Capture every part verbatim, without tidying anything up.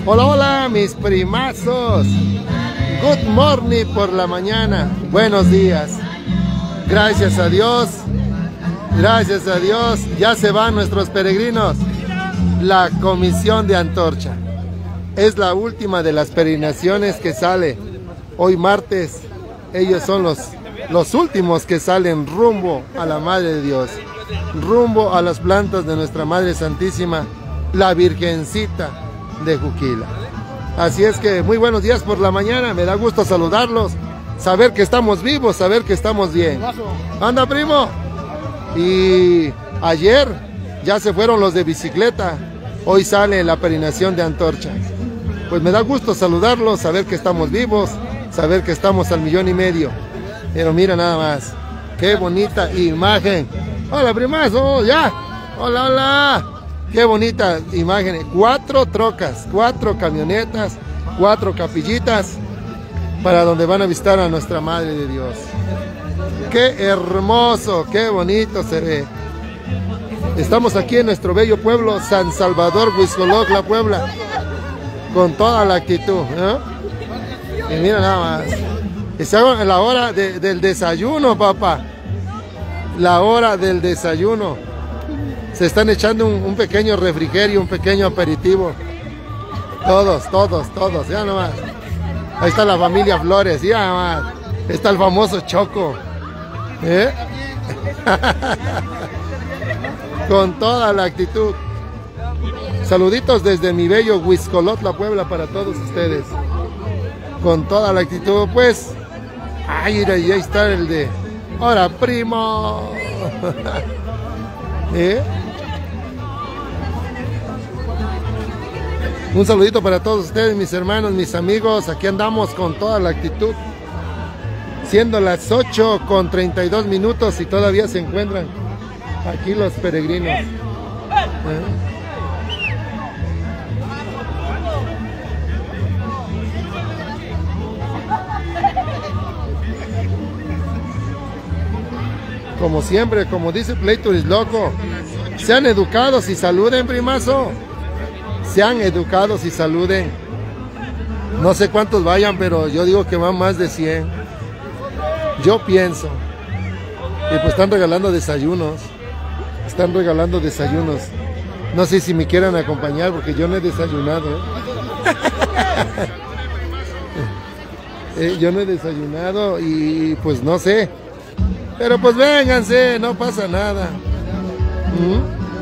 Hola, hola, mis primazos. Good morning por la mañana. Buenos días. Gracias a Dios. Gracias a Dios. Ya se van nuestros peregrinos. La comisión de Antorcha. Es la última de las peregrinaciones que sale. Hoy martes. Ellos son los, los últimos que salen rumbo a la Madre de Dios. Rumbo a las plantas de nuestra Madre Santísima, la Virgencita de Juquila. Así es que muy buenos días por la mañana, me da gusto saludarlos, saber que estamos vivos, saber que estamos bien. Anda, primo. Y ayer ya se fueron los de bicicleta, hoy sale la peregrinación de Antorcha. Pues me da gusto saludarlos, saber que estamos vivos, saber que estamos al millón y medio. Pero mira nada más, qué bonita imagen. Hola, primazo, ya. Hola, hola. Qué bonita imagen. Cuatro trocas, cuatro camionetas, cuatro capillitas para donde van a visitar a nuestra Madre de Dios. Qué hermoso, qué bonito se ve. Estamos aquí en nuestro bello pueblo, San Salvador, Huixcolotla, Puebla, con toda la actitud, ¿no? Y mira nada más. Estamos en la hora de, del desayuno, papá. La hora del desayuno. Se están echando un, un pequeño refrigerio, un pequeño aperitivo. Todos, todos, todos, ya nomás. Ahí está la familia Flores, ya nomás. Está el famoso Choco. ¿Eh? Con toda la actitud. Saluditos desde mi bello Huixcolotla, Puebla, para todos ustedes. Con toda la actitud, pues. Ay, mira, y ahí está el de... ¡Hola, primo! ¿Eh? Un saludito para todos ustedes, mis hermanos, mis amigos. Aquí andamos con toda la actitud. Siendo las ocho con treinta y dos minutos y todavía se encuentran aquí los peregrinos. ¿Eh? Como siempre, como dice Pleitur is loco, sean educados y saluden, primazo. Sean educados y saluden. No sé cuántos vayan, pero yo digo que van más de cien. Yo pienso. Y pues están regalando desayunos. Están regalando desayunos. No sé si me quieran acompañar porque yo no he desayunado. eh, yo no he desayunado y pues no sé. Pero pues vénganse, no pasa nada. ¿Mm?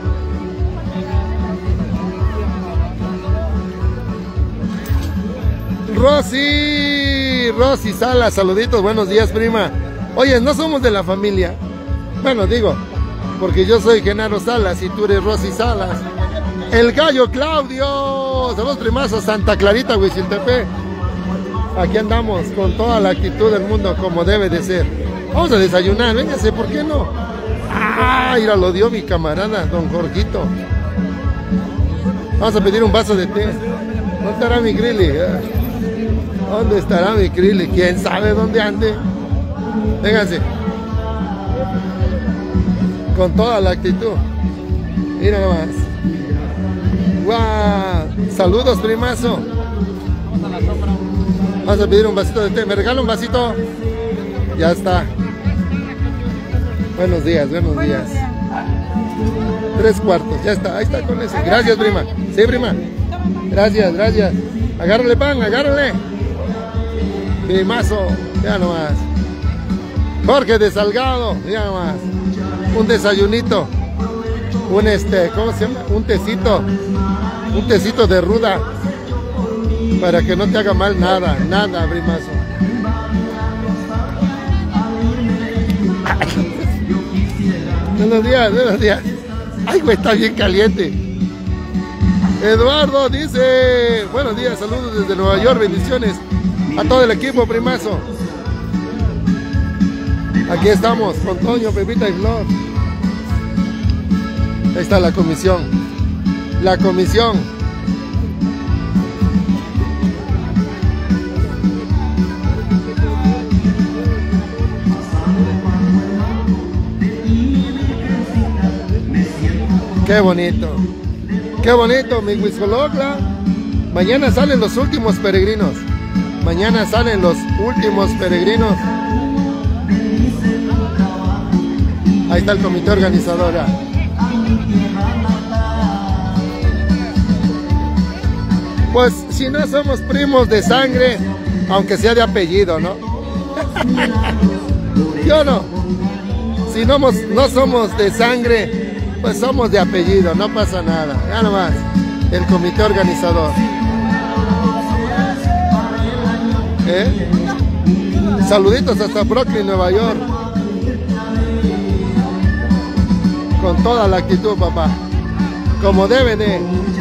Rosy, Rosy Salas, saluditos, buenos días, prima. Oye, no somos de la familia. Bueno, digo, porque yo soy Genaro Salas y tú eres Rosy Salas. El gallo Claudio, saludos, primazos, Santa Clarita, Huixiltepec. Aquí andamos con toda la actitud del mundo como debe de ser. Vamos a desayunar, véngase, ¿por qué no? Ah, mira, lo dio mi camarada, don Jorgito. Vamos a pedir un vaso de té. ¿Dónde estará mi grilli? ¿Dónde estará mi grilli? ¿Quién sabe dónde ande? Vénganse. Con toda la actitud. Mira nomás. ¡Guau! Saludos, primazo. Vamos a pedir un vasito de té. ¿Me regala un vasito? Ya está. Buenos días, buenos días. Tres cuartos, ya está, ahí está con ese. Gracias, prima. Sí, prima. Gracias, gracias. Agárrale, pan, agárrale. Primazo, ya nomás. Jorge de Salgado, ya nomás. Un desayunito. Un este, ¿cómo se llama? Un tecito. Un tecito de ruda. Para que no te haga mal nada, nada, primazo. Buenos días, buenos días. Ay, güey, está bien caliente. Eduardo dice, buenos días, saludos desde Nueva York, bendiciones a todo el equipo, primazo. Aquí estamos con Toño, Pepita y Flor. Ahí está la comisión. La comisión. Qué bonito. Qué bonito, mi Huixcolotla. Mañana salen los últimos peregrinos. Mañana salen los últimos peregrinos. Ahí está el comité organizador. ¿eh? Pues si no somos primos de sangre, aunque sea de apellido, ¿no? Yo no. Si no, no somos de sangre, pues somos de apellido, no pasa nada. Ya nomás, el comité organizador. ¿Eh? Saluditos hasta Brooklyn, Nueva York. Con toda la actitud, papá. Como debe de.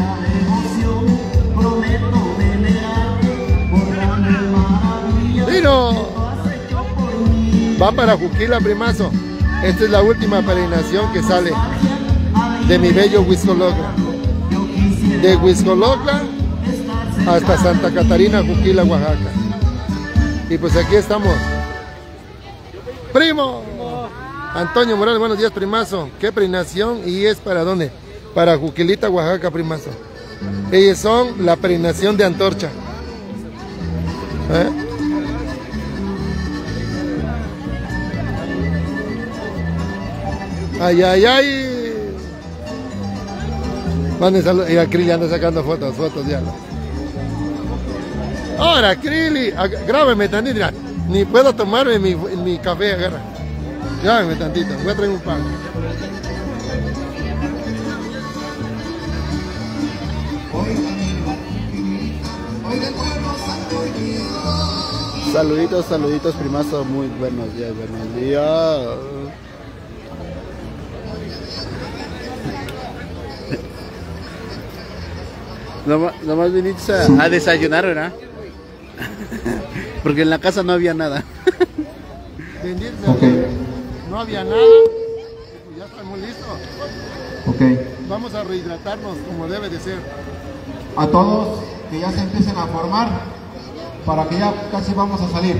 ¡Vino! Va para Juquila, primazo. Esta es la última peregrinación que sale de mi bello Huixcolocla. De Huixcolocla hasta Santa Catarina, Juquila, Oaxaca. Y pues aquí estamos. ¡Primo! Antonio Morales, buenos días, primazo. ¿Qué peregrinación? ¿Y es para dónde? Para Juquilita, Oaxaca, primazo. Ellos son la peregrinación de Antorcha. ¿Eh? Ay, ay, ay. Van a saludar. Y a Krili anda sacando fotos, fotos ya. Ahora, Krili, grábeme tantito. Mira, ni puedo tomarme mi, mi café, agarra. Grábeme tantito, voy a traer un pan. Saluditos, saluditos, primazo. Muy buenos días, buenos días. Nomás, nomás viniste a, a desayunar, ¿verdad? Porque en la casa no había nada. Okay. No había nada. Ya estamos listos. Okay. Vamos a rehidratarnos como debe de ser. A todos que ya se empiecen a formar para que ya casi vamos a salir.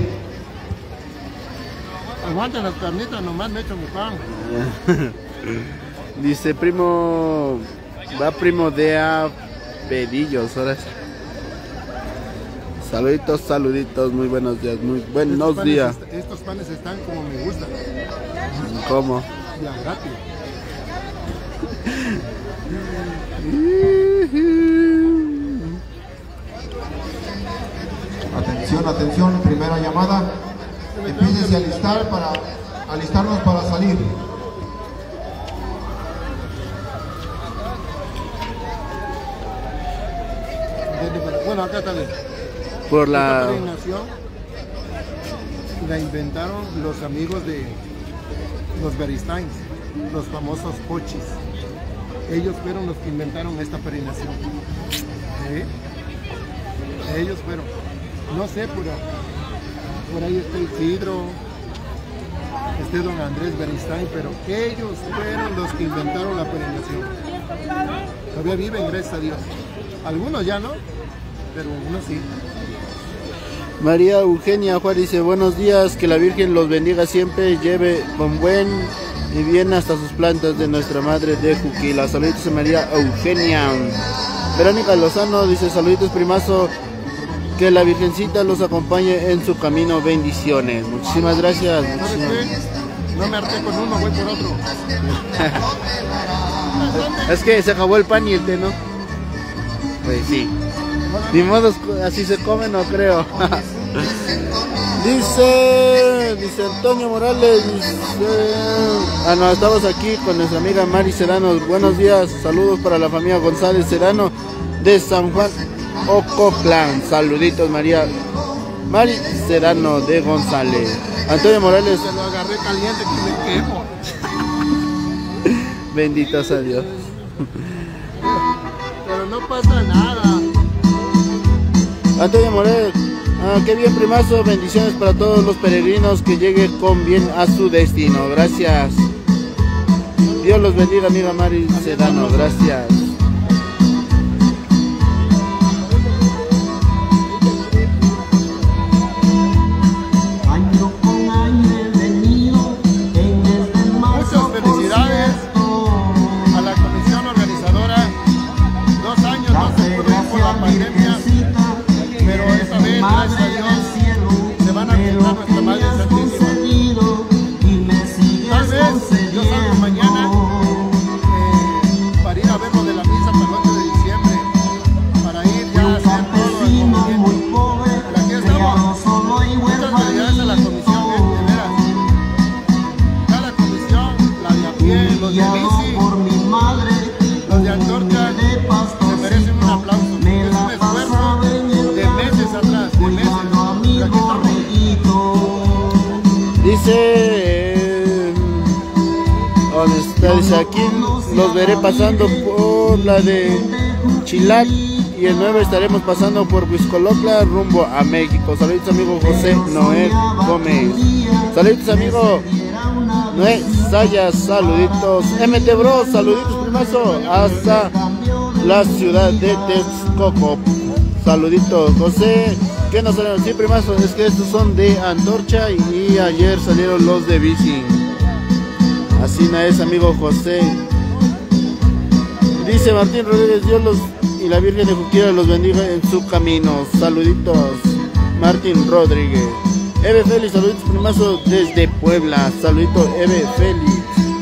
Aguanten las carnitas, nomás me echo mi pan. Dice primo, va primo de a pedillos, ahora sí. Saluditos, saluditos, muy buenos días, muy buenos estos panes días. Est estos panes están como me gustan. ¿Cómo? Ya, rápido. Atención, atención, primera llamada. Empiecen a alistar para alistarnos para salir. Bueno, acá está bien. Por Esta la... peregrinación la inventaron los amigos de los Beristáins, los famosos pochis. Ellos fueron los que inventaron esta peregrinación. ¿Eh? Ellos fueron. No sé, por, por ahí está Isidro, este don Andrés Beristain, pero ellos fueron los que inventaron la peregrinación. Todavía viven, gracias a Dios. Algunos ya no, pero unos sí. María Eugenia Juárez dice, buenos días, que la Virgen los bendiga siempre, lleve con buen y bien hasta sus plantas de nuestra madre de Juquila. Saluditos a María Eugenia. Verónica Lozano dice, saluditos primazo, que la Virgencita los acompañe en su camino, bendiciones. Muchísimas gracias. ¿Sabes Muchísimas... qué? No me harté con uno, voy por otro. Es que se acabó el pan y el té, ¿no? Pues sí. Ni modo, así se come, no creo. Dice, dice Antonio Morales, dice, ah no, estamos aquí con nuestra amiga Mari Serrano. Buenos días, saludos para la familia González Serrano de San Juan Ocotlán. Saluditos María Mari Serrano de González. Antonio Morales. Se lo agarré caliente que me quemo. Bendito sea Dios. Pero no pasa nada. Antonio Morales, ah, qué bien primazo, bendiciones para todos los peregrinos, que lleguen con bien a su destino. Gracias. Dios los bendiga, amiga Mari Sedano, gracias. Muchas felicidades a la comisión organizadora. Dos años no se pudo por la pandemia. Dice, aquí los veré pasando por la de Chilat y el nueve estaremos pasando por Huixcolocla rumbo a México. Saludos amigo José Noé Gómez. Saludos amigo Noé Sayas, saluditos. M T Bros, saluditos primazo hasta la ciudad de Texcoco. Saluditos. José, ¿qué nos salieron? Sí primazo, es que estos son de Antorcha y ayer salieron los de bici. Así no es amigo José. Dice Martín Rodríguez, Dios los y la Virgen de Juquila los bendiga en su camino. Saluditos, Martín Rodríguez. Eve Félix, saluditos primazo desde Puebla. Saludito Eve Félix.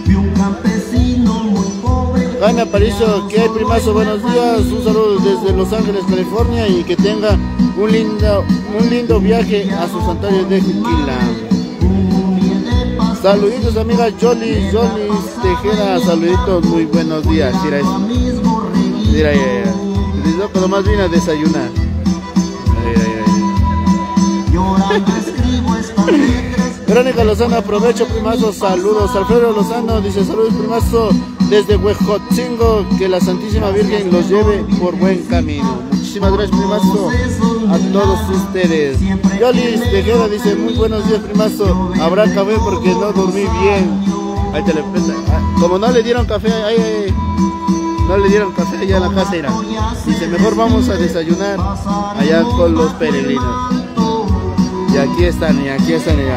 Jaime Aparicio, ¿qué hay primazo? Buenos días, un saludo desde Los Ángeles, California y que tenga un lindo, un lindo viaje a su santuario de Juquila. Saluditos amiga Jolis, Jolis Tejera, saluditos, muy buenos días. Mira eso. Mira, mira, mira. Cuando más vine a desayunar. Verónica Lozano, aprovecho primazo, saludos. Alfredo Lozano dice saludos primazo desde Huejotzingo, que la Santísima Virgen los lleve por buen camino. Muchísimas gracias primazo a todos ustedes. Yolis Tejeda dice muy buenos días primazo, habrá café porque no dormí bien. Ahí te le prenda. Como no le dieron café, ahí, ahí. No le dieron café allá en la casa, irá. Dice, mejor vamos a desayunar allá con los peregrinos. Y aquí están, y aquí están ya.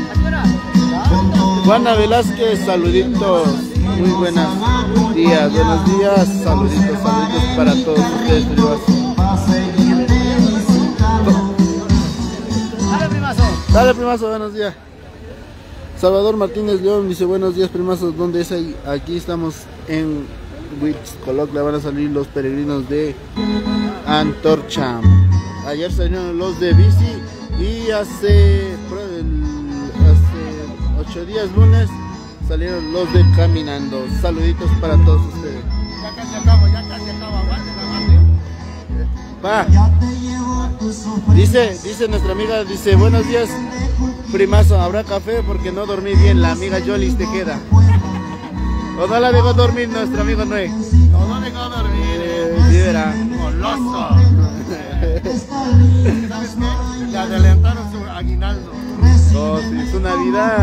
Juana Velázquez, saluditos. Muy buenos días, buenos días. Saluditos, saluditos para todos ustedes. Dale, primazo. Dale, primazo, buenos días. Salvador Martínez León dice, buenos días, primazos. ¿Dónde es ahí? Aquí estamos en Huixcolocla, van a salir los peregrinos de Antorcha. Ayer salieron los de bici y hace, hace ocho días, lunes, salieron los de caminando. Saluditos para todos ustedes. Ya casi acabo, ya casi acabo, aguante, aguante. Va. Dice, dice nuestra amiga, dice, buenos días, primazo, ¿habrá café? Porque no dormí bien, la amiga Yolis Tejeda. ¿O no la dejó dormir nuestro amigo Noé? No, no dejó dormir. Eh, sí, verá. Goloso. ¿Sabes qué? Le adelantaron su aguinaldo. Oh, sí, su Navidad.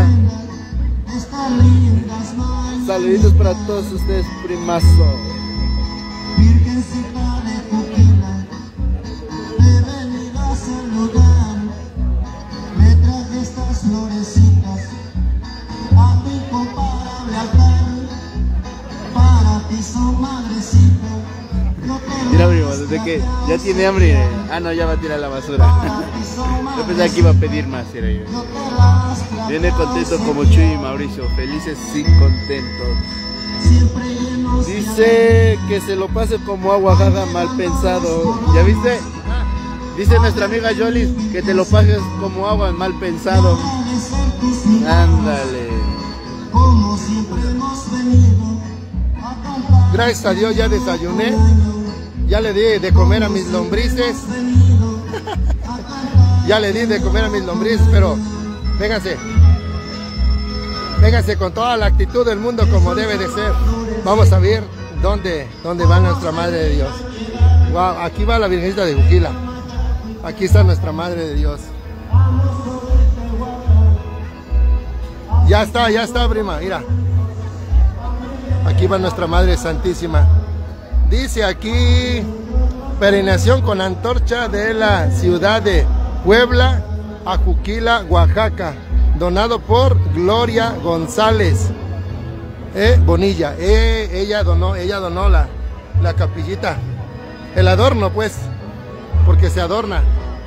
Saluditos para todos ustedes, primazo. Virgencita de Juquila, te venid a saludar. Me traje estas florecitas a mi comparable altar. Para ti son madrecita. Mira, primo, desde que ya tiene hambre. Ah, no, ya va a tirar la basura. Yo pensaba que iba a pedir más. Era yo. Viene contento como Chuy y Mauricio, felices sin contentos. Dice que se lo pase como agua jaja, mal pensado. ¿Ya viste? Dice nuestra amiga Yolis que te lo pases como agua, mal pensado. Ándale. Gracias a Dios ya desayuné. Ya le di de comer a mis lombrices. Ya le di de comer a mis lombrices, pero vénganse. Vénganse con toda la actitud del mundo como debe de ser. Vamos a ver dónde, dónde va nuestra Madre de Dios. Wow, aquí va la Virgencita de Juquila. Aquí está nuestra Madre de Dios. Ya está, ya está, prima, mira. Aquí va nuestra Madre Santísima. Dice aquí, peregrinación con antorcha de la ciudad de Puebla a Juquila, Oaxaca. Donado por Gloria González eh, Bonilla. Eh, ella donó, ella donó la, la capillita. El adorno, pues, porque se adorna.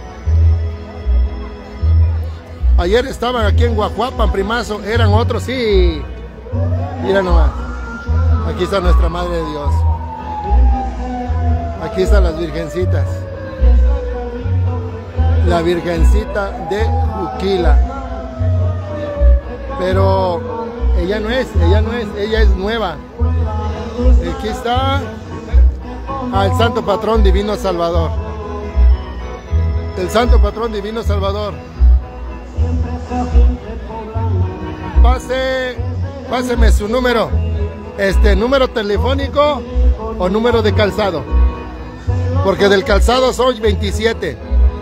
Ayer estaban aquí en Guajuapan, primazo, eran otros, sí. Mira nomás. Aquí está nuestra Madre de Dios. Aquí están las virgencitas. La Virgencita de Juquila. Pero ella no es, ella no es, ella es nueva. Aquí está al Santo Patrón Divino Salvador. El Santo Patrón Divino Salvador. Pase, páseme su número. Este, ¿número telefónico o número de calzado? Porque del calzado son veintisiete.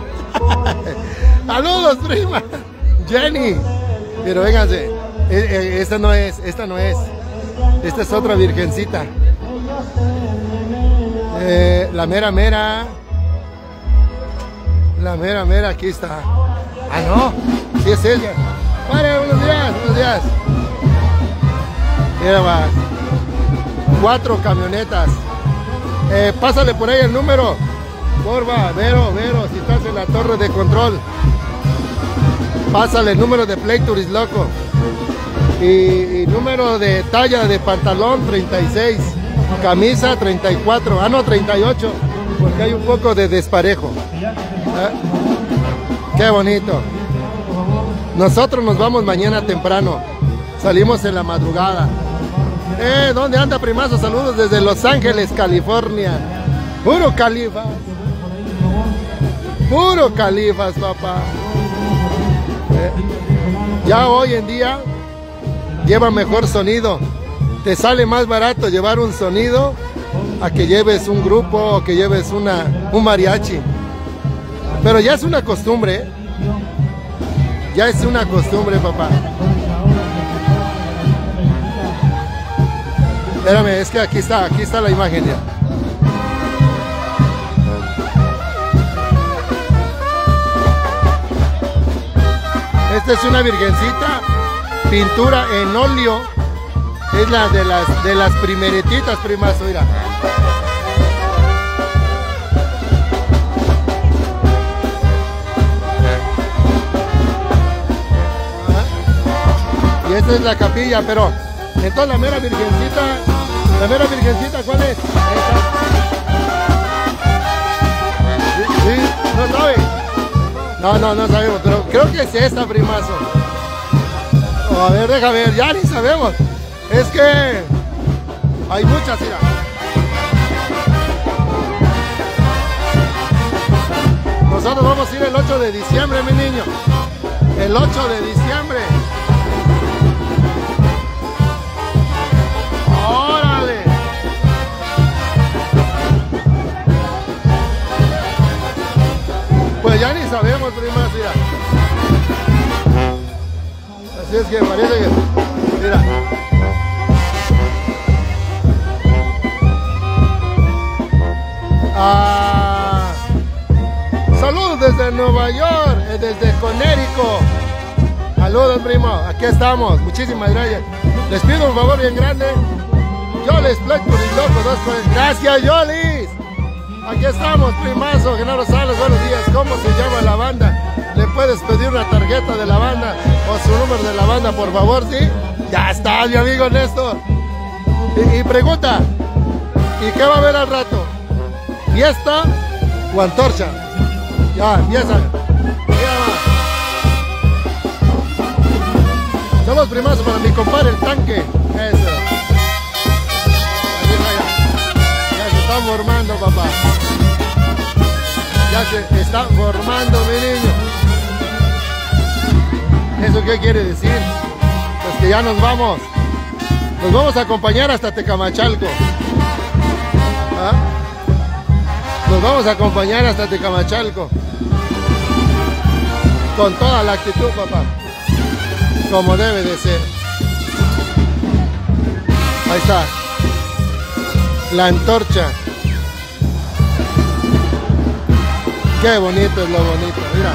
Saludos, prima. Jenny. Pero vénganse, esta no es, esta no es. Esta es otra virgencita. Eh, la mera mera. La mera mera, aquí está. Ah, no, sí es ella. Vale, buenos días, buenos días. Mira más. Cuatro camionetas. Eh, pásale por ahí el número. Porfa, Vero, Vero, si estás en la torre de control. Pásale el número de Play Tourist Loco. Y, y número de talla de pantalón treinta y seis. Camisa treinta y cuatro. Ah, no, treinta y ocho. Porque hay un poco de desparejo. ¿Eh? Qué bonito. Nosotros nos vamos mañana temprano. Salimos en la madrugada. Eh, ¿dónde anda, primazo? Saludos desde Los Ángeles, California. Puro califas. Puro califas, papá. Eh, ya hoy en día lleva mejor sonido. Te sale más barato llevar un sonido a que lleves un grupo o que lleves una, un mariachi. Pero ya es una costumbre, ¿eh? Ya es una costumbre, papá. Espérame, es que aquí está, aquí está la imagen ya. Esta es una virgencita, pintura en óleo. Es la de las de las primeretitas, primazo, mira. Y esta es la capilla, pero entonces la mera virgencita, la mera virgencita, ¿cuál es? Esta. ¿Sí? ¿Sí? ¿No sabe? No, no, no sabemos, pero creo que es esta, primazo. Oh, a ver, deja ver, ya ni sabemos. Es que hay muchas, mira. Nosotros vamos a ir el ocho de diciembre, mi niño. El ocho de diciembre. ¡Órale! Pues ya ni sabemos, primas, mira. Así es que parece que... Mira. Ah, saludos desde Nueva York, desde Conérico. Saludos, primo, aquí estamos, muchísimas gracias. Les pido un favor bien grande. Yo les Play Tourist Loco, dos cosas. Gracias, Yolis. Aquí estamos, primazo, Genaro Salas, buenos días. ¿Cómo se llama la banda? ¿Le puedes pedir una tarjeta de la banda o su número de la banda, por favor? ¿Sí? Ya está, mi amigo Néstor. Y, y pregunta, ¿y qué va a haber al rato? ¿Fiesta o antorcha? Ya, empieza. Somos primazos para mi compadre el tanque. Eso. Ya se está formando, papá. Ya se está formando, mi niño. ¿Eso qué quiere decir? Pues que ya nos vamos. Nos vamos a acompañar hasta Tecamachalco. ¿Ah? Nos vamos a acompañar hasta Tecamachalco. Con toda la actitud, papá. Como debe de ser. Ahí está. La antorcha. Qué bonito es lo bonito, mira.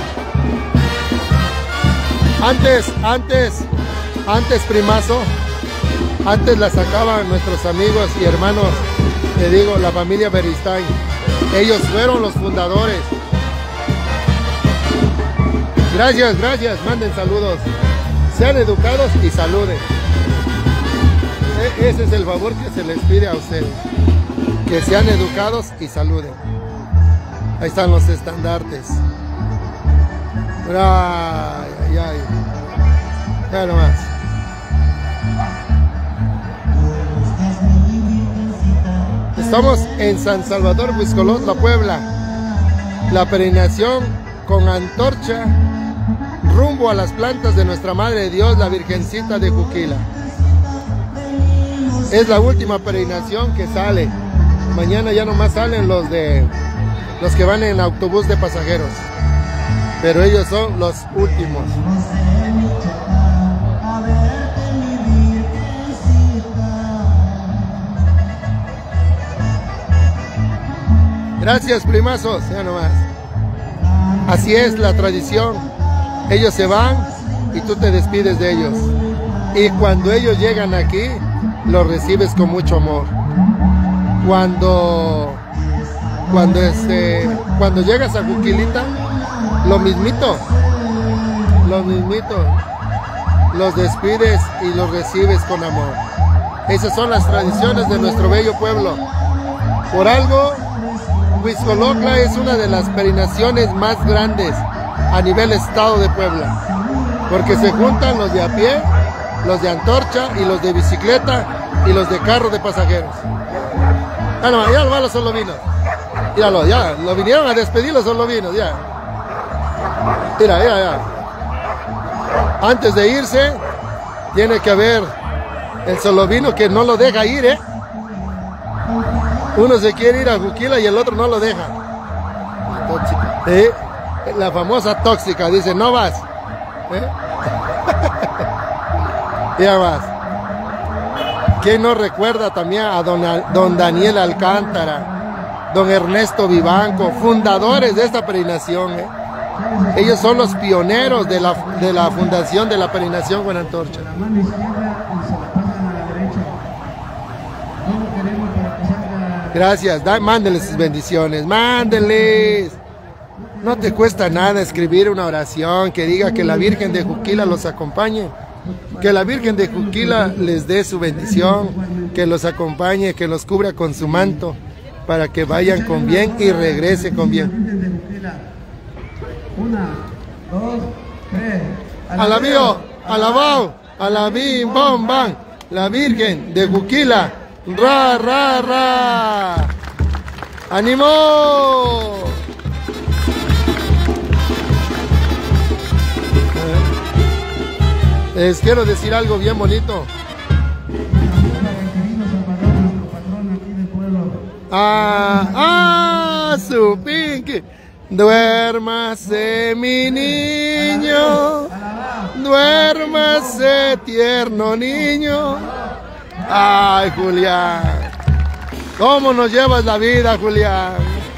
Antes, antes, antes, primazo, antes la sacaban nuestros amigos y hermanos, te digo, la familia Beristain. Ellos fueron los fundadores. Gracias, gracias, manden saludos. Sean educados y saluden. E- ese es el favor que se les pide a ustedes. Que sean educados y saluden. Ahí están los estandartes. Ay, ay, ay. Ya nomás. Estamos en San Salvador, Huixcolotla, Puebla. La peregrinación con antorcha rumbo a las plantas de nuestra Madre de Dios, la Virgencita de Juquila. Es la última peregrinación que sale. Mañana ya nomás salen los de los que van en autobús de pasajeros. Pero ellos son los últimos. Gracias, primazos, ya nomás. Así es la tradición. Ellos se van y tú te despides de ellos. Y cuando ellos llegan aquí, los recibes con mucho amor. Cuando, cuando, este, cuando llegas a Juquilita, lo mismito, lo mismito. Los despides y los recibes con amor. Esas son las tradiciones de nuestro bello pueblo. Por algo, Huixcolocla es una de las peregrinaciones más grandes a nivel estado de Puebla, porque se juntan los de a pie, los de antorcha y los de bicicleta y los de carro de pasajeros. Ah, no, ya van los solovinos. Míralo, ya, lo vinieron a despedir los solovinos, ya. Mira, ya, ya. Antes de irse, tiene que haber el solovino que no lo deja ir, ¿eh? Uno se quiere ir a Juquila y el otro no lo deja. La tóxica. ¿Eh? La famosa tóxica, dice, no vas. ¿Eh? Ya vas. ¿Quién no recuerda también a don, don Daniel Alcántara, don Ernesto Vivanco, fundadores de esta peregrinación? ¿Eh? Ellos son los pioneros de la, de la fundación de la peregrinación con antorcha. Gracias, da, mándenles sus bendiciones, mándenles. No te cuesta nada escribir una oración que diga que la Virgen de Juquila los acompañe, que la Virgen de Juquila les dé su bendición, que los acompañe, que los cubra con su manto, para que vayan con bien y regrese con bien. Una, dos, tres. Alabío, alabao, alabim, bom, bam, la Virgen de Juquila. Ra, ra, ra. ¡Ánimo! Les quiero decir algo bien bonito. Ah, ah, su pinky. Duérmase, mi niño. Duérmase, tierno niño. Ay, Julián, ¿cómo nos llevas la vida, Julián?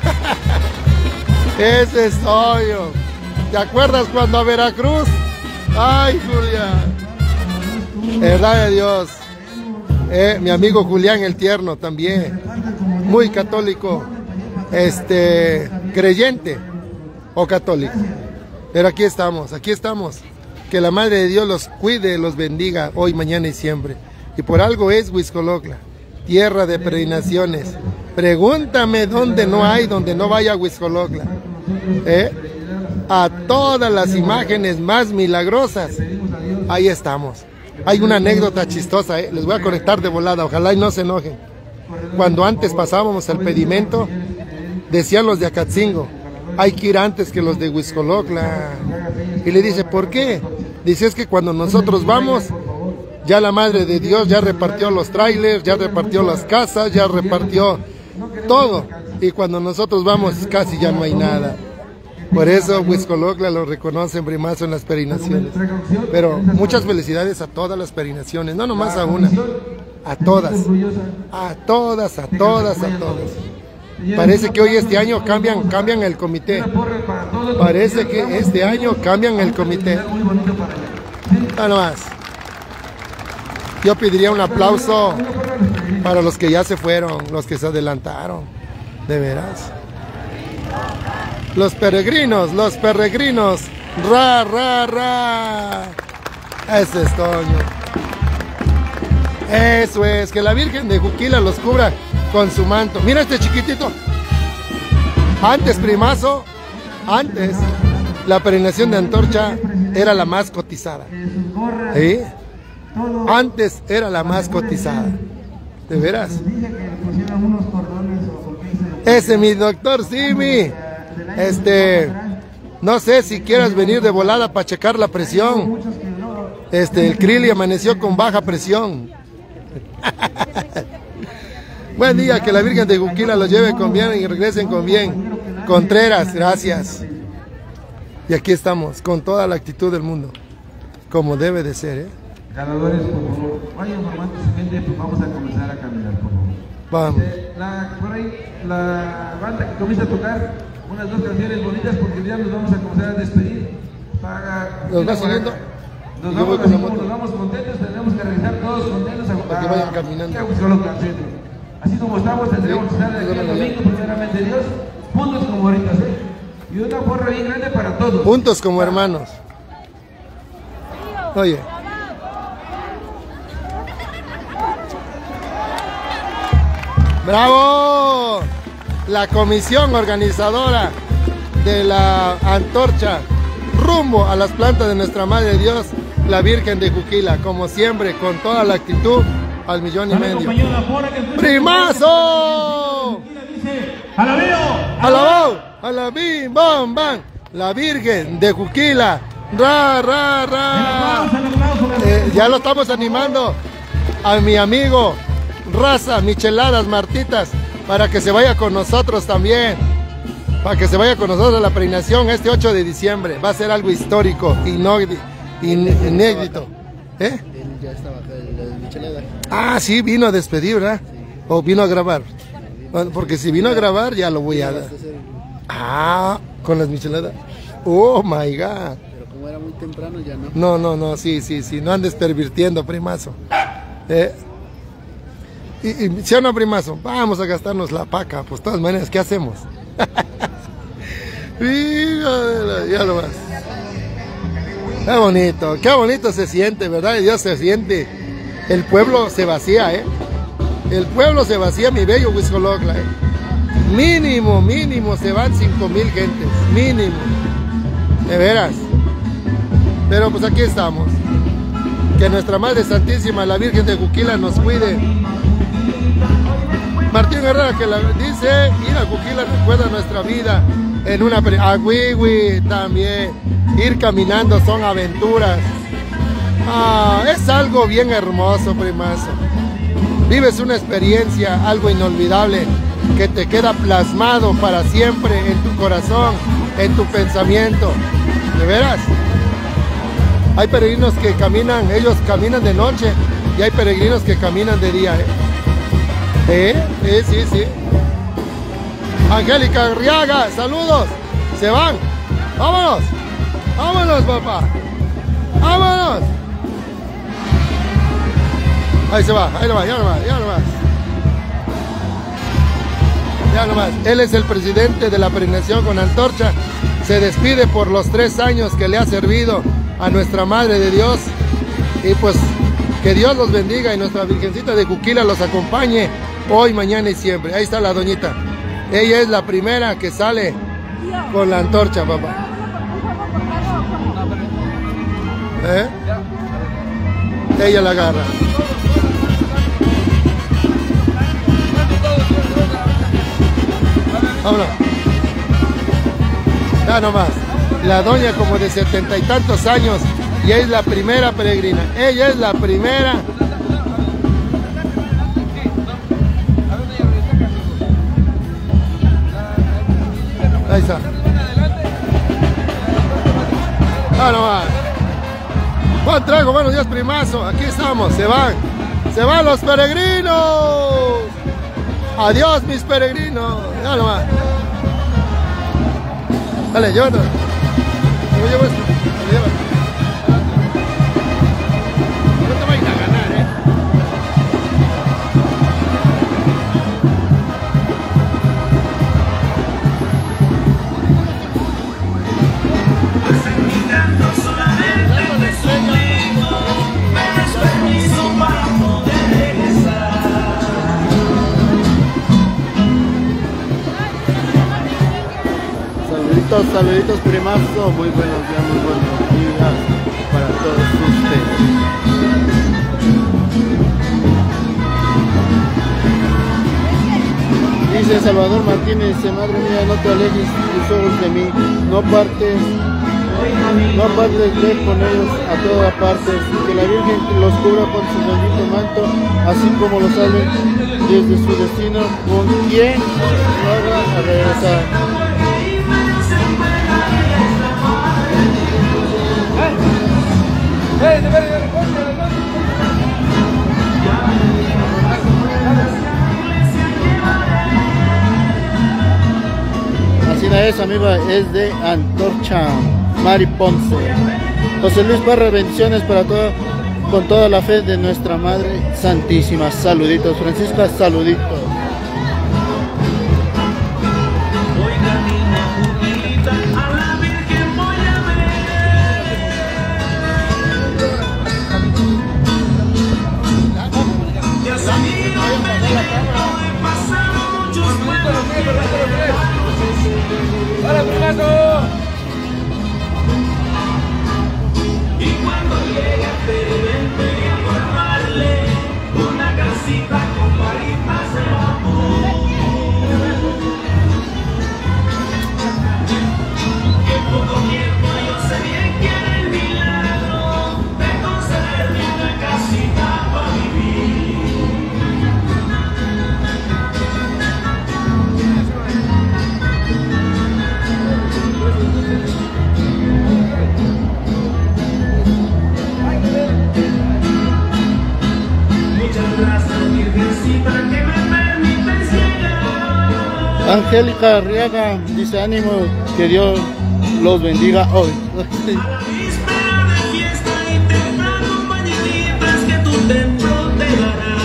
Ese soy yo. ¿Te acuerdas cuando a Veracruz? Ay, Julián. Verdad de Dios. Eh, mi amigo Julián el Tierno también. Muy católico. Este, creyente o católico. Pero aquí estamos, aquí estamos. Que la Madre de Dios los cuide, los bendiga hoy, mañana y siempre. Y por algo es Huixcolocla, tierra de peregrinaciones. Pregúntame dónde no hay, donde no vaya Huixcolocla. ¿Eh? A todas las imágenes más milagrosas, ahí estamos. Hay una anécdota chistosa, ¿eh? Les voy a conectar de volada, ojalá y no se enojen. Cuando antes pasábamos el pedimento, decían los de Acatzingo, hay que ir antes que los de Huixcolocla. Y le dice, ¿por qué? Dice, es que cuando nosotros vamos, ya la Madre de Dios ya repartió los trailers, ya repartió las casas, ya repartió todo. Y cuando nosotros vamos casi ya no hay nada. Por eso Huixcolocla lo reconocen primazo en las peregrinaciones. Pero muchas felicidades a todas las peregrinaciones, no nomás a una, a todas, a todas, a todas, a todas. Parece que hoy este año cambian, cambian el comité. Parece que este año cambian el comité. Nada más. Yo pediría un aplauso para los que ya se fueron, los que se adelantaron, de veras. Los peregrinos, los peregrinos, ra, ra, ra. Ese es Toño. Eso es, que la Virgen de Juquila los cubra con su manto. Mira este chiquitito. Antes, primazo, antes, la peregrinación de antorcha era la más cotizada. ¿Sí? Antes era la más cotizada. ¿De veras? Ese mi doctor Simi. Este, no sé si quieras venir de volada para checar la presión. Este, el Krili amaneció con baja presión. Buen día, que la Virgen de Juquila los lleve con bien y regresen con bien. Contreras, gracias. Y aquí estamos, con toda la actitud del mundo, como debe de ser, ¿eh? Ganadores, por favor, vayan formando su gente, pues vamos a comenzar a caminar, por favor. Vamos. Eh, la, por ahí, la banda que comienza a tocar unas dos canciones bonitas, porque ya nos vamos a comenzar a despedir. Para, ¿Los va siguiendo? Nos Yo voy vamos, con la así moto. como nos vamos contentos, tenemos que regresar todos contentos a, Para que vayan caminando. a Huixoloc al centro. Así como estamos, tendremos que estar de aquí el domingo, primeramente Dios, juntos como ahorita, ¿sí? Y una porra bien grande para todos. Juntos como hermanos. Oye. ¡Bravo! La comisión organizadora de la antorcha rumbo a las plantas de nuestra Madre Dios, la Virgen de Juquila, como siempre, con toda la actitud al millón y medio. ¡Primazo! ¡Alabeo! ¡Alabao! ¡Alabim! ¡Bam! ¡Bam! La Virgen de Juquila. ¡Ra, ra, ra! Eh, ya lo estamos animando a mi amigo Raza, Micheladas, Martitas, para que se vaya con nosotros también. Para que se vaya con nosotros a la peregrinación este ocho de diciembre. Va a ser algo histórico, inédito. inédito. ¿Eh? Él ya estaba acá, el Michelada. Ah, sí, vino a despedir, ¿verdad? O vino a grabar. Bueno, porque si vino a grabar, ya lo voy a dar. Ah, con las micheladas. Oh my God. Pero como era muy temprano, ya no. No, no, no, sí, sí, sí. No andes pervirtiendo, primazo. Eh. Y, y, ¿sí o no, primazo? Vamos a gastarnos la paca. Pues de todas maneras, ¿qué hacemos? Híjole, ya lo vas. Qué bonito, qué bonito se siente, ¿verdad? Dios se siente. El pueblo se vacía, ¿eh? El pueblo se vacía, mi bello Huixoloc, ¿eh? Mínimo, mínimo se van cinco mil gentes. Mínimo. De veras. Pero pues aquí estamos. Que nuestra Madre Santísima, la Virgen de Juquila, nos cuide. Martín Herrera que la dice, ir a Juquila recuerda nuestra vida en una... A Huihui también. Ir caminando son aventuras. Ah, es algo bien hermoso, primazo. Vives una experiencia, algo inolvidable, que te queda plasmado para siempre en tu corazón, en tu pensamiento. ¿De veras? Hay peregrinos que caminan, ellos caminan de noche, y hay peregrinos que caminan de día, ¿eh? ¿Eh? Sí, sí, sí. Angélica Arriaga, saludos. Se van. Vámonos. Vámonos, papá. Vámonos. Ahí se va, ahí nomás, ya nomás, ya nomás. Ya nomás. Él es el presidente de la peregrinación con antorcha. Se despide por los tres años que le ha servido a nuestra Madre de Dios. Y pues que Dios los bendiga y nuestra Virgencita de Juquila los acompañe hoy, mañana y siempre. Ahí está la doñita. Ella es la primera que sale con la antorcha, papá. ¿Eh? Ella la agarra. Vámonos. Ya nomás. La doña como de setenta y tantos años y es la primera peregrina. Ella es la primera. Ahí está. Ya nomás. Buen trago, buenos días, primazo. Aquí estamos, se van. Se van los peregrinos. Adiós, mis peregrinos. Ya nomás. Dale, llévatelo. Yo llevo esto. Llévatelo. No te vayas a ganar, eh. Saluditos, saluditos, primazo. Muy buenos días, muy buenos días para todos ustedes. Dice Salvador Martínez, madre mía, no te alejes tus ojos de mí, no partes no apartes de con ellos a todas partes, y que la Virgen los cubra con su bendito manto, así como los salve desde su destino, con quien lo haga a regresar. Así es, amiga, es de Antorcha, Mari Ponce. José Luis Parra, bendiciones para todo, con toda la fe de nuestra Madre Santísima. Saluditos, Francisca, saluditos. ¡Hola, primazo! Y cuando llegue a Perevente y a guardarle una casita con paritas de bambú, que poco tiempo yo sé bien que era el milagro de concederme una casita para vivir. Angélica Arriaga dice: ánimo, que Dios los bendiga hoy. A la víspera de fiesta y temprano mañanitas que tu templo te dará.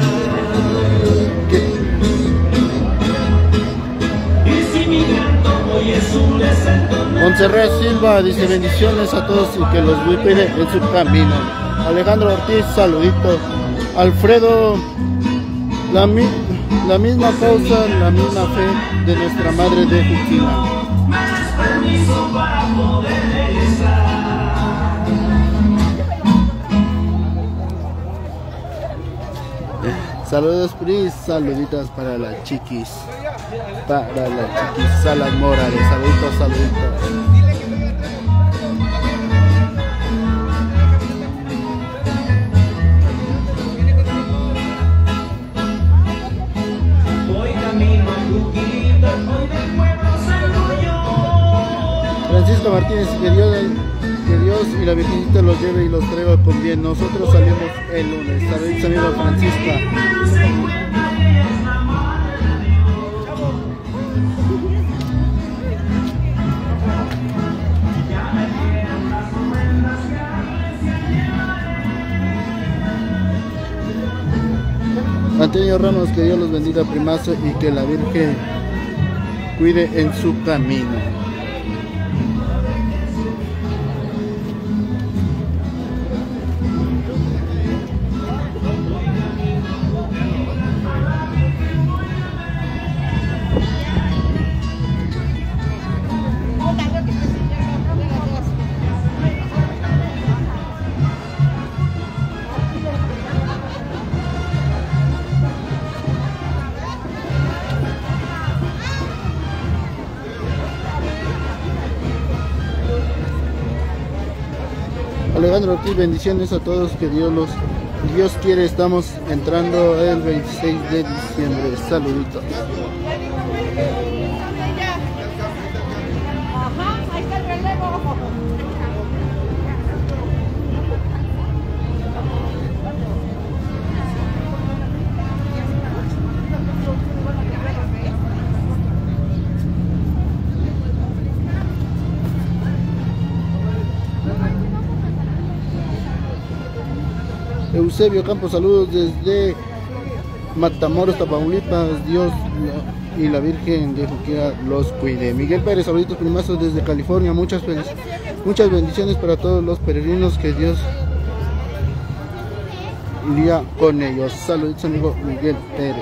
Y si mi canto hoy es un desentonar. Montserrat Silva dice: bendiciones a todos y que los cuide en su camino. Alejandro Ortiz, saludito. Alfredo, la, mi, la misma causa, la misma fe de nuestra Madre de Juquila. Me das permiso para poder regresar. Saludos, Pris, saluditas para las chiquis. Para las chiquis Salas Morales, saluditos, saluditos. Francisco Martínez, que Dios, que Dios y la Virgencita los lleve y los traiga con bien. Nosotros salimos el lunes. Saludos, amigo Francisca. Antonio Ramos, que Dios los bendiga, primazo, y que la Virgen cuide en su camino. Alejandro Ortiz, bendiciones a todos, que Dios los Dios quiere, estamos entrando el veintiséis de diciembre. Saluditos. Ajá, ahí está el relevo. Eusebio Campos, saludos desde Matamoros, Tamaulipas. Dios y la Virgen de Juquila los cuide. Miguel Pérez, saluditos, primazos desde California. Muchas, muchas bendiciones para todos los peregrinos, que Dios iría con ellos. Saluditos, amigo Miguel Pérez.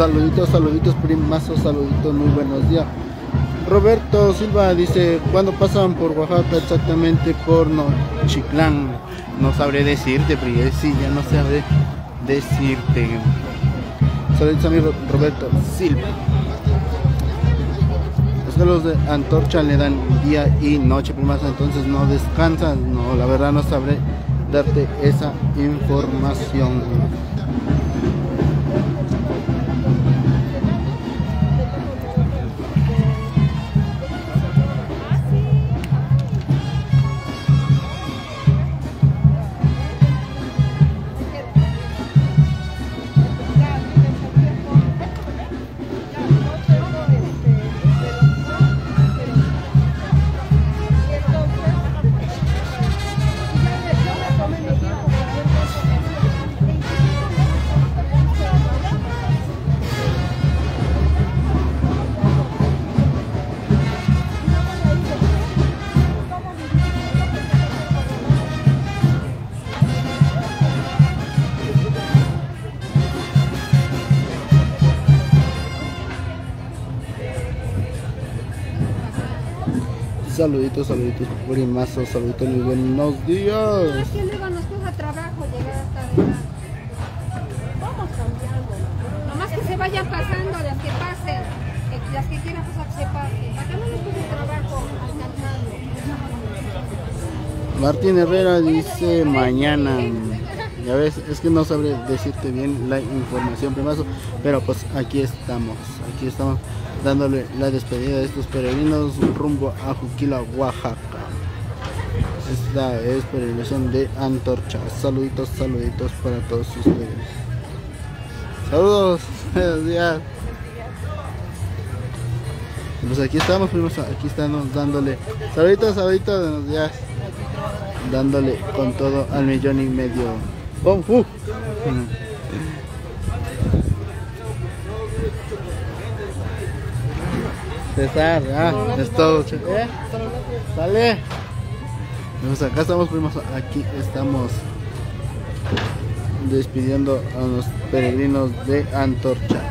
Saluditos, saluditos, primazos, saluditos, muy buenos días. Roberto Silva dice, ¿cuándo pasan por Oaxaca exactamente? Por Nochiclán. No sabré decirte, pero sí, ya no sabré decirte. Saludos a mi Roberto Silva. Es que los de Antorcha le dan día y noche, primazo, entonces no descansan. No, la verdad no sabré darte esa información. Saluditos, saluditos, primazos, saluditos, muy buenos días. Es que luego nos cuesta trabajo llegar hasta acá. Vamos cambiando. Nomás que se vayan pasando las que pasen. eh, Las que quieran pasar que se pasen. Para que no nos cueste trabajo alcanzando. Martín Herrera dice mañana. Ya ves, es que no sabré decirte bien la información, primazo, pero pues aquí estamos, aquí estamos dándole la despedida de estos peregrinos rumbo a Juquila, Oaxaca. Esta es peregrinación de Antorcha. Saluditos, saluditos para todos ustedes. Saludos, buenos días. Pues aquí estamos, primazo, aquí estamos dándole saluditos, saluditos, buenos días. Dándole con todo al millón y medio. Oh, uh. César, ah, es todo. ¿Eh? Sale. Pues acá estamos, primos. Aquí estamos despidiendo a los peregrinos de Antorcha.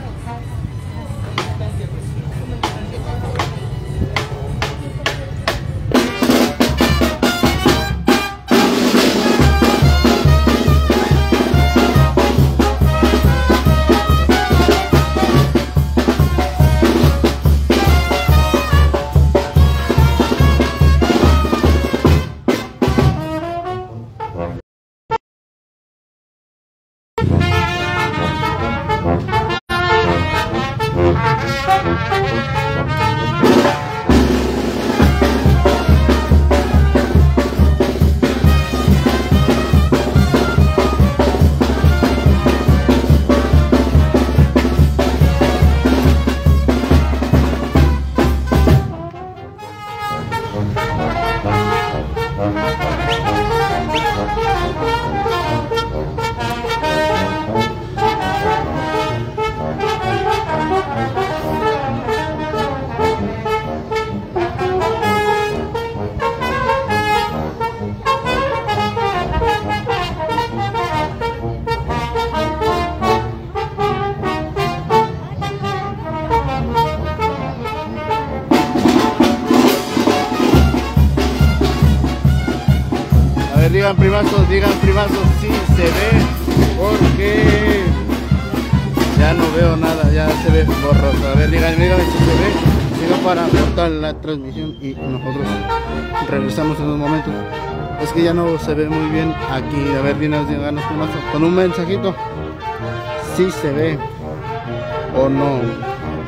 Digan primazos, digan primazos, sí se ve, porque ya no veo nada, ya se ve borroso. A ver, digan, digan si se ve, digan para cortar la transmisión y nosotros regresamos en unos momentos. Es que ya no se ve muy bien aquí. A ver, digan, digan primazos, con un mensajito, si se ve o no.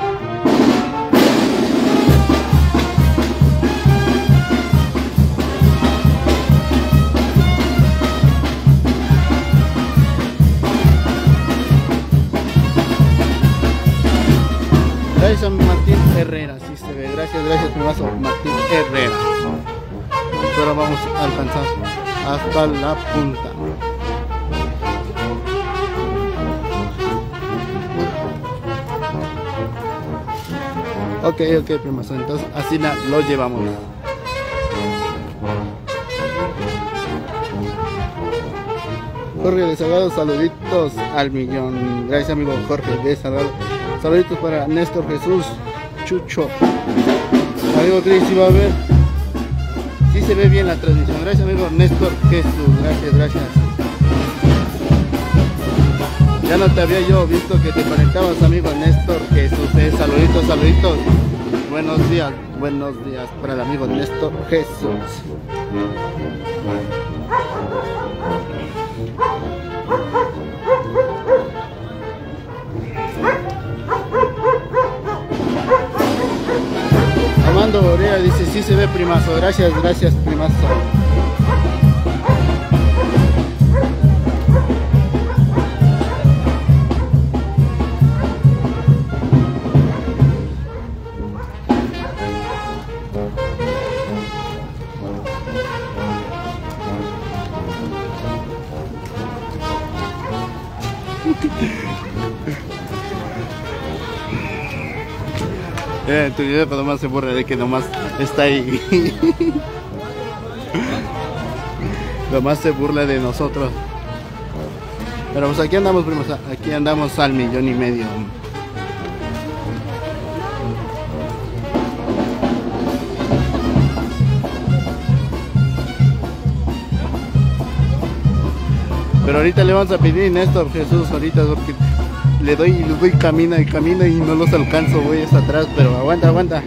Gracias a Martín Herrera, sí se ve. Gracias, gracias, primazo Martín Herrera. Ahora vamos a alcanzar hasta la punta. Ok, ok, primazo. Entonces así la, lo llevamos. Jorge de Salgado, saluditos al millón. Gracias, amigo Jorge de Salgado. Saluditos para Néstor Jesús Chucho. Amigo Cris, ¿sí va a ver? Sí se ve bien la transmisión. Gracias, amigo Néstor Jesús. Gracias, gracias. Ya no te había yo visto que te conectabas, amigo Néstor Jesús. Eh, saluditos, saluditos. Buenos días, buenos días para el amigo Néstor Jesús. Armando Orea dice, sí se ve, primazo. Gracias, gracias, primazo. Eh, tu video nomás se borra de que nomás está ahí. Nomás se burla de nosotros. Pero pues aquí andamos, primos, aquí andamos al millón y medio. Pero ahorita le vamos a pedir a Néstor Jesús ahorita porque le doy y le doy camina y camina y no los alcanzo, voy hasta atrás, pero aguanta, aguanta.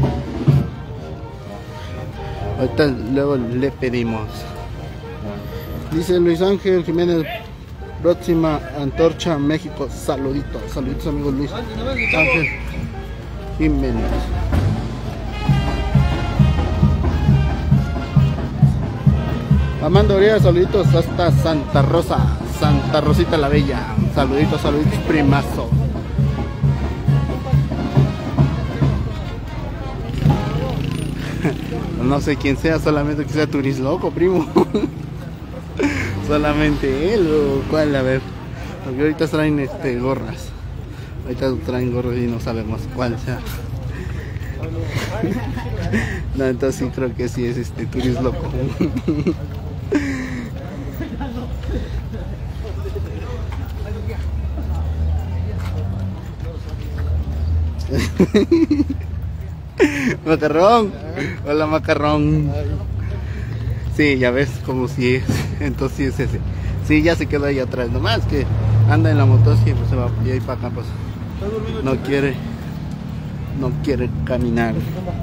Ahorita luego le pedimos. Dice Luis Ángel Jiménez, próxima Antorcha México, saluditos, saluditos amigo Luis Ángel Jiménez. Amando Orea, saluditos hasta Santa Rosa, Santa Rosita la Bella. Saluditos, saluditos, primazo. No sé quién sea, solamente que sea Turis Loco, primo. Solamente él o cuál, a ver. Porque ahorita traen este gorras. Ahorita traen gorras y no sabemos cuál sea. No, entonces sí creo que sí es este Turis Loco. Macarrón, hola macarrón. Sí, ya ves como si es. Entonces sí es ese. Sí, ya se quedó ahí atrás. Nomás que anda en la moto y pues se va y ahí para acá, pues no quiere, no quiere caminar.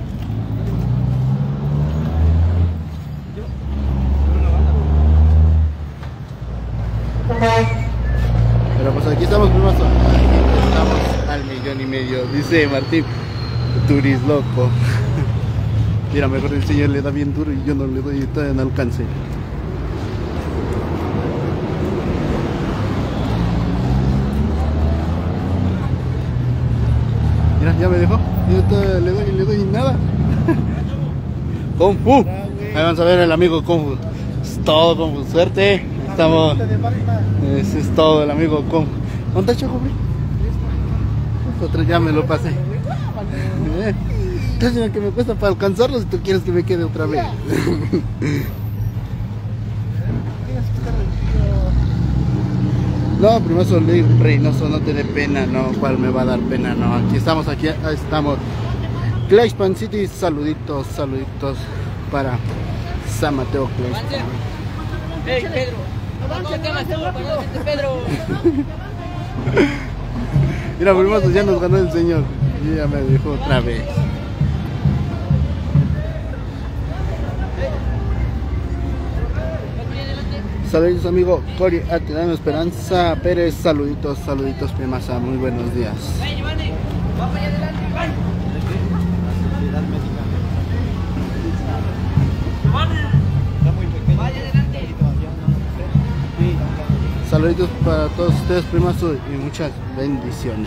Pero pues aquí estamos, primos. Estamos al millón y medio, dice Martín. Turis Loco. Mira, mejor el señor le da bien duro y yo no le doy y todavía no alcance. Mira, ya me dejó. Yo todavía le doy y le doy y nada. Kung Fu. Ahí vamos a ver el amigo Kung Fu. Es todo, Kung Fu. Suerte. Estamos. Ese es todo el amigo Kung Fu. ¿Dónde está Choco, güey? Otro ya me lo pasé. Eh, entonces que me cuesta para alcanzarlo si tú quieres que me quede otra vez. No, primero soy Reynoso, no te dé pena, no, cuál me va a dar pena, no. Aquí estamos, aquí estamos. Clashpan City, saluditos, saluditos para San Mateo Clashpan. Hey, Pedro, Pedro. Mira, primero ya nos ganó el señor. Y ya me dejó otra vez. Saludos amigo Cori Atilano Esperanza Pérez, saluditos, saluditos primasa, muy buenos días. Saluditos para todos ustedes primazo y muchas bendiciones.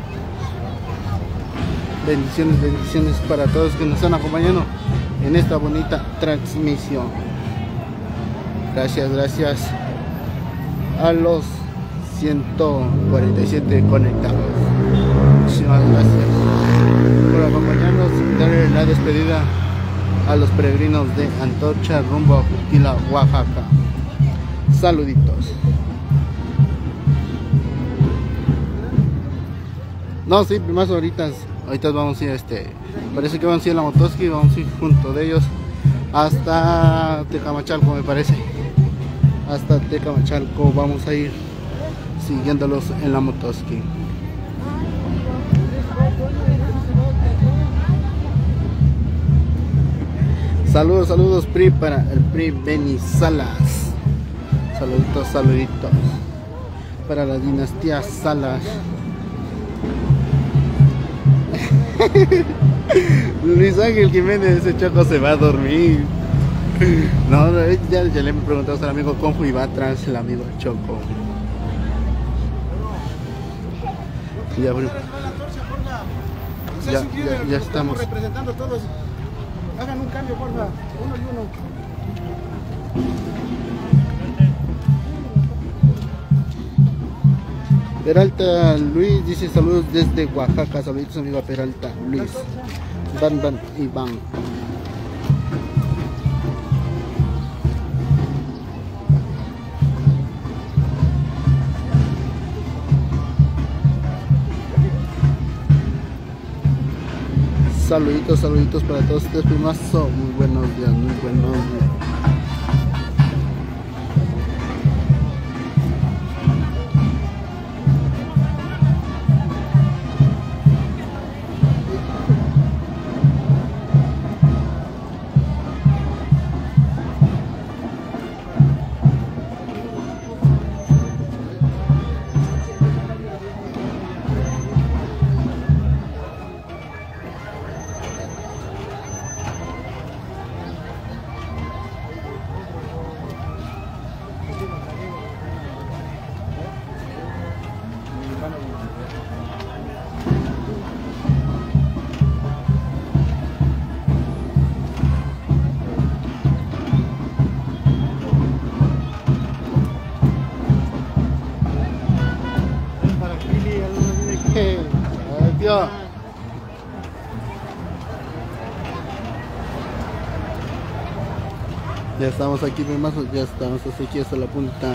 Bendiciones, bendiciones para todos que nos están acompañando en esta bonita transmisión. Gracias, gracias a los ciento cuarenta y siete conectados. Muchísimas gracias por acompañarnos y darle la despedida a los peregrinos de Antorcha rumbo a Juquila, Oaxaca. Saluditos. No, sí, primazo, ahorita, ahorita vamos a ir, este, parece que vamos a ir a la Motoski, vamos a ir junto de ellos hasta Tecamachalco, me parece. Hasta Tecamachalco vamos a ir siguiéndolos en la Motoski. Saludos, saludos P R I para el P R I Beni Salas. Saluditos, saluditos para la dinastía Salas. Luis Ángel Jiménez, ese choco se va a dormir. No, ya, ya le hemos preguntado al amigo Confu y va atrás el amigo Choco. Ya, bueno. ya, ya, ya estamos representando todos. Hagan un cambio, por favor, uno y uno. Peralta Luis dice saludos desde Oaxaca. Saludos amigo Peralta Luis. Dan Dan Iván. Saluditos, saluditos para todos ustedes, primazo. Muy buenos días, muy buenos días. Ya estamos aquí, primazo, ya estamos hasta aquí, hasta la punta.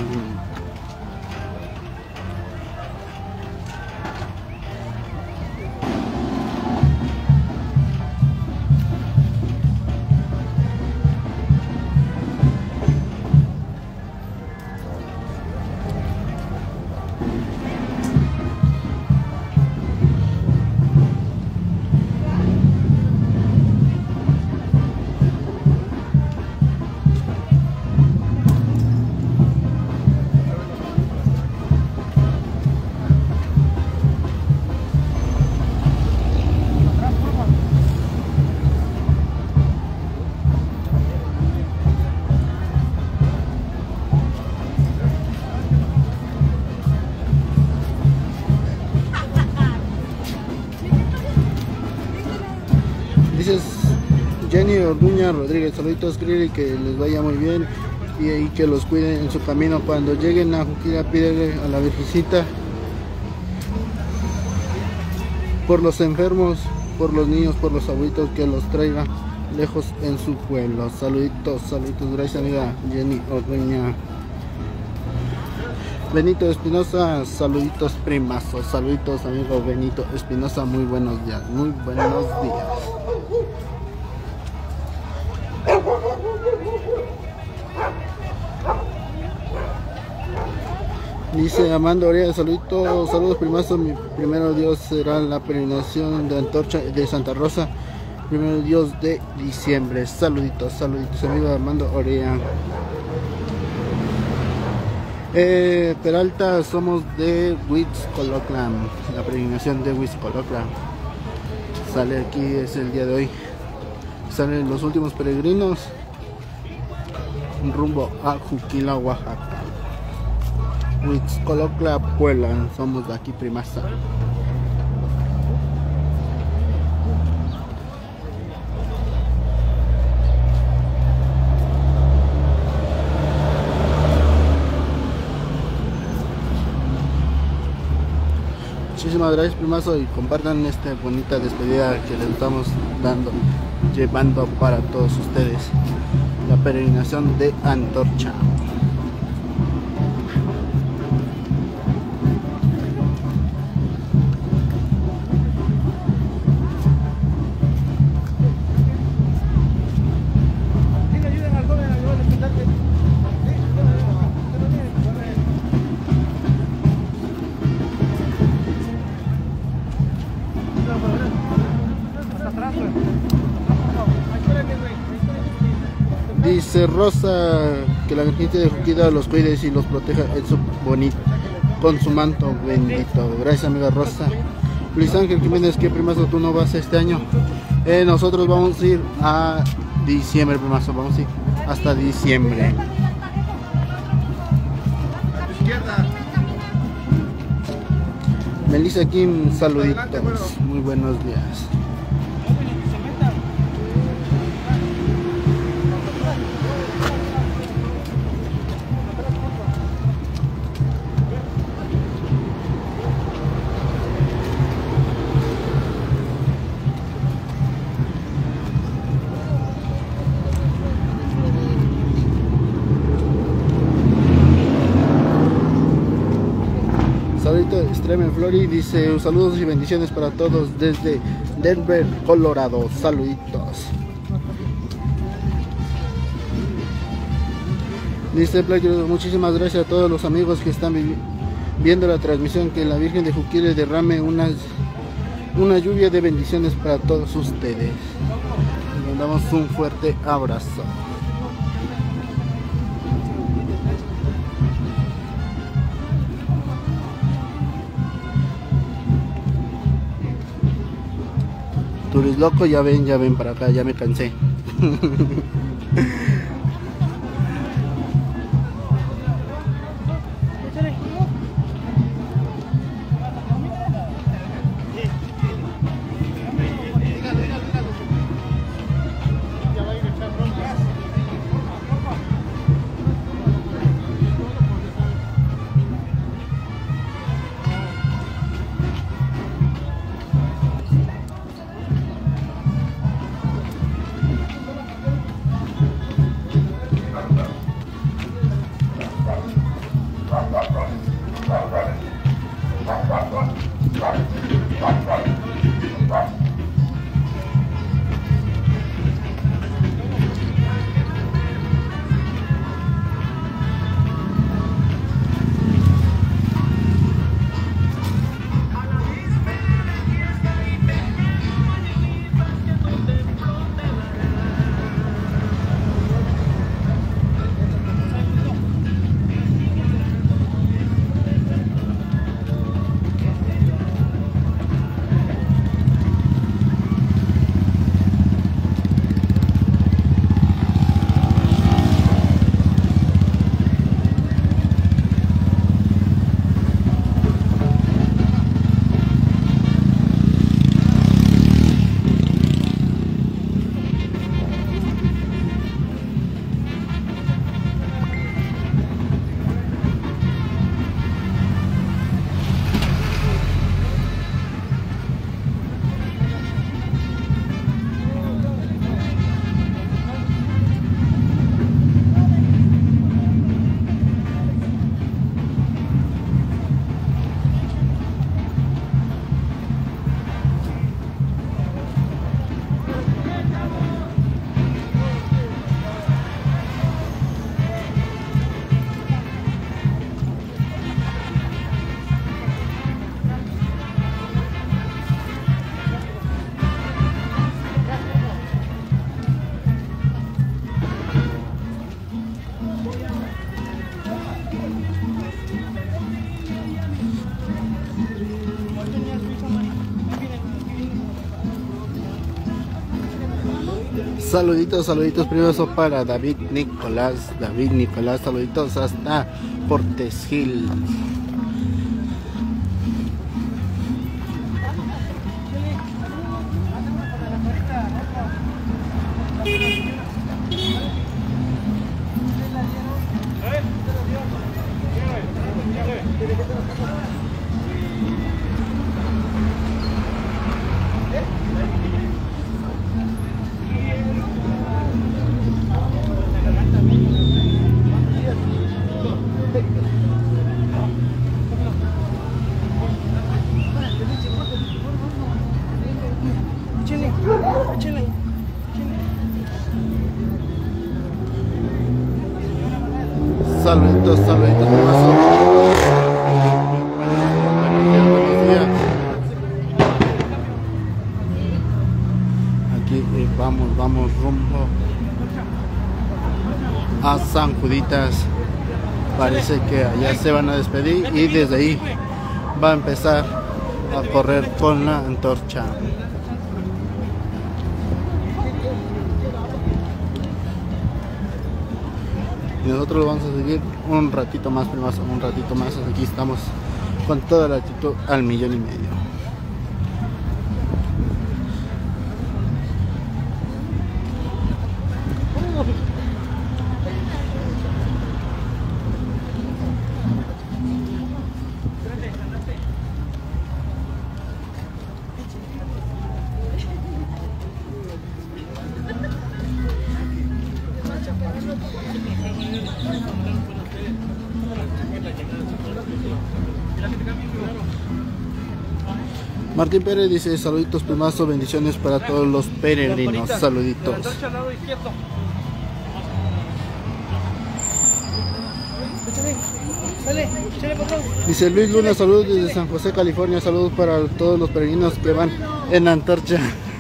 Dices Jenny Orduña Rodríguez, saluditos Grilly, que les vaya muy bien y, y que los cuiden en su camino. Cuando lleguen a Juquila, pídele a la Virgencita por los enfermos, por los niños, por los abuelitos, que los traiga lejos en su pueblo. Saluditos, saluditos, gracias amiga Jenny Orduña. Benito Espinosa, saluditos primazos, saluditos amigo Benito Espinosa, muy buenos días, muy buenos días. Dice Amanda Orea, saluditos, saludos primazos, mi primero Dios será la peregrinación de Antorcha de Santa Rosa, primero Dios de diciembre. Saluditos, saluditos amigo Armando Orea. Eh, Peralta, somos de Huixcoloclan, la peregrinación de Huixcoloclan. Sale aquí, es el día de hoy. Salen los últimos peregrinos rumbo a Juquila, Oaxaca. Huixcoloclan, Puebla, somos de aquí, primaza. Muchísimas gracias primazo y compartan esta bonita despedida que les estamos dando, llevando para todos ustedes la peregrinación de Antorcha. Dice Rosa que la Virgen de Juquila los cuide y los proteja en su bonito, con su manto bendito. Gracias, amiga Rosa. Luis Ángel Jiménez, ¿qué primazo tú no vas este año? Eh, nosotros vamos a ir a diciembre, primazo, vamos a ir hasta diciembre. Melissa Kim, saluditos, muy buenos días. Stremen Flori dice saludos y bendiciones para todos desde Denver, Colorado. Saluditos. Dice Playo, muchísimas gracias a todos los amigos que están viendo la transmisión. Que la Virgen de Juquila derrame una, una lluvia de bendiciones para todos ustedes. Les mandamos un fuerte abrazo. Tú eres loco, ya ven, ya ven para acá, ya me cansé. Saluditos, saluditos primero son para David Nicolás, David Nicolás, saluditos hasta Portes Gil. Saluditos, saluditos, aquí eh, vamos, vamos rumbo a San Juditas. Parece que allá se van a despedir y desde ahí va a empezar a correr con la antorcha. Y nosotros lo vamos a seguir un ratito más, primas, un ratito más. Aquí estamos con toda la actitud al millón y medio. Martín Pérez dice saluditos primazo, bendiciones para todos los peregrinos, saluditos. Dice Luis Luna, saludos desde San José, California, saludos para todos los peregrinos que van en antorcha.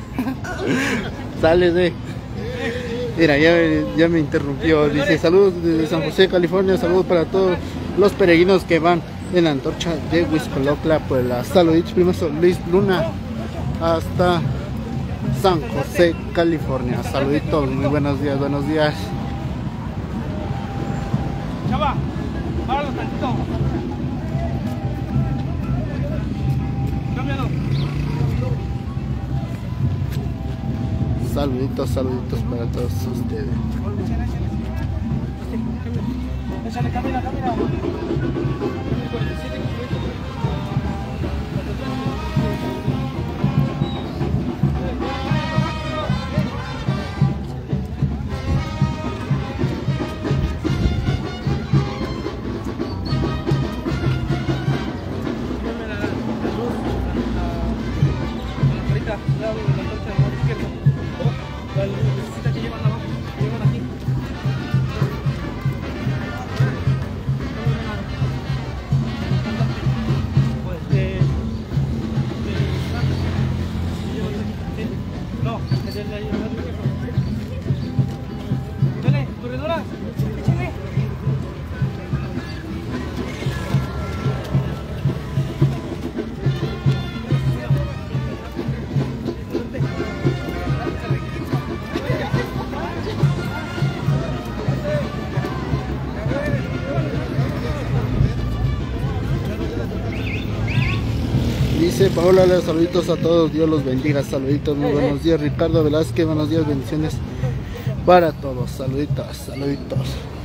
Sale de... Mira, ya, ya me interrumpió, dice saludos desde San José, California, saludos para todos los peregrinos que van en la antorcha de Huixcolocla, Puebla. Saluditos primazo, Luis Luna, hasta San José, California. Saluditos, muy buenos días, buenos días. Chava, páralo tantito. Cámbialo. Saluditos, saluditos para todos ustedes. Échale, camina, camina. Dice Paola, los saluditos a todos, Dios los bendiga, saluditos, muy buenos días. Ricardo Velázquez, buenos días, bendiciones para todos, saluditos, saluditos.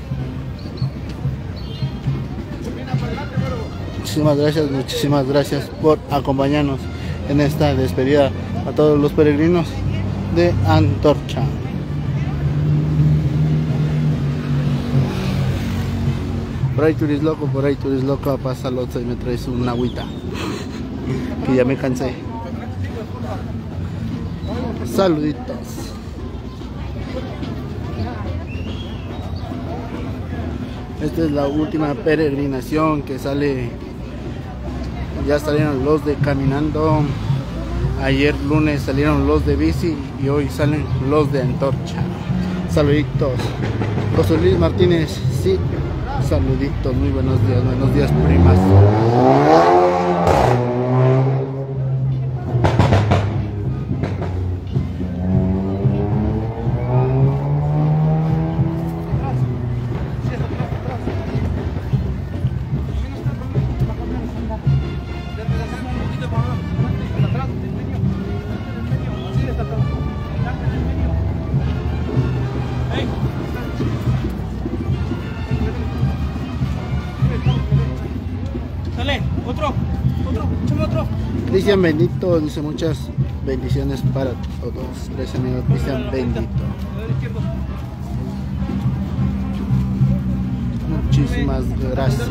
Muchísimas gracias, muchísimas gracias por acompañarnos en esta despedida a todos los peregrinos de Antorcha. Por ahí tú eres loco, por ahí tú eres loco, pasa Lotza y me traes una agüita, que ya me cansé. Saluditos. Esta es la última peregrinación que sale. Ya salieron los de caminando. Ayer lunes salieron los de bici y hoy salen los de antorcha. Saluditos. José Luis Martínez, sí. Saluditos, muy buenos días, buenos días primas. Cristian Benito dice muchas bendiciones para todos. Gracias amigo Cristian Benito. Muchísimas gracias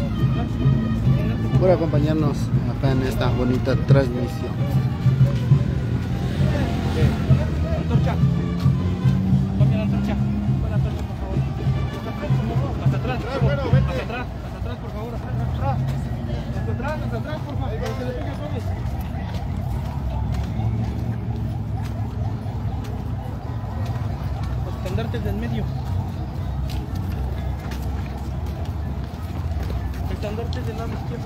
por acompañarnos acá en esta bonita transmisión. Antorcha. Cambia la antorcha. Buena antorcha, por favor. Hasta atrás, hasta atrás, hasta atrás, por favor. Hasta atrás, hasta atrás, hasta atrás, por favor. Que se le pegue, estandarte del medio. El estandarte del lado izquierdo.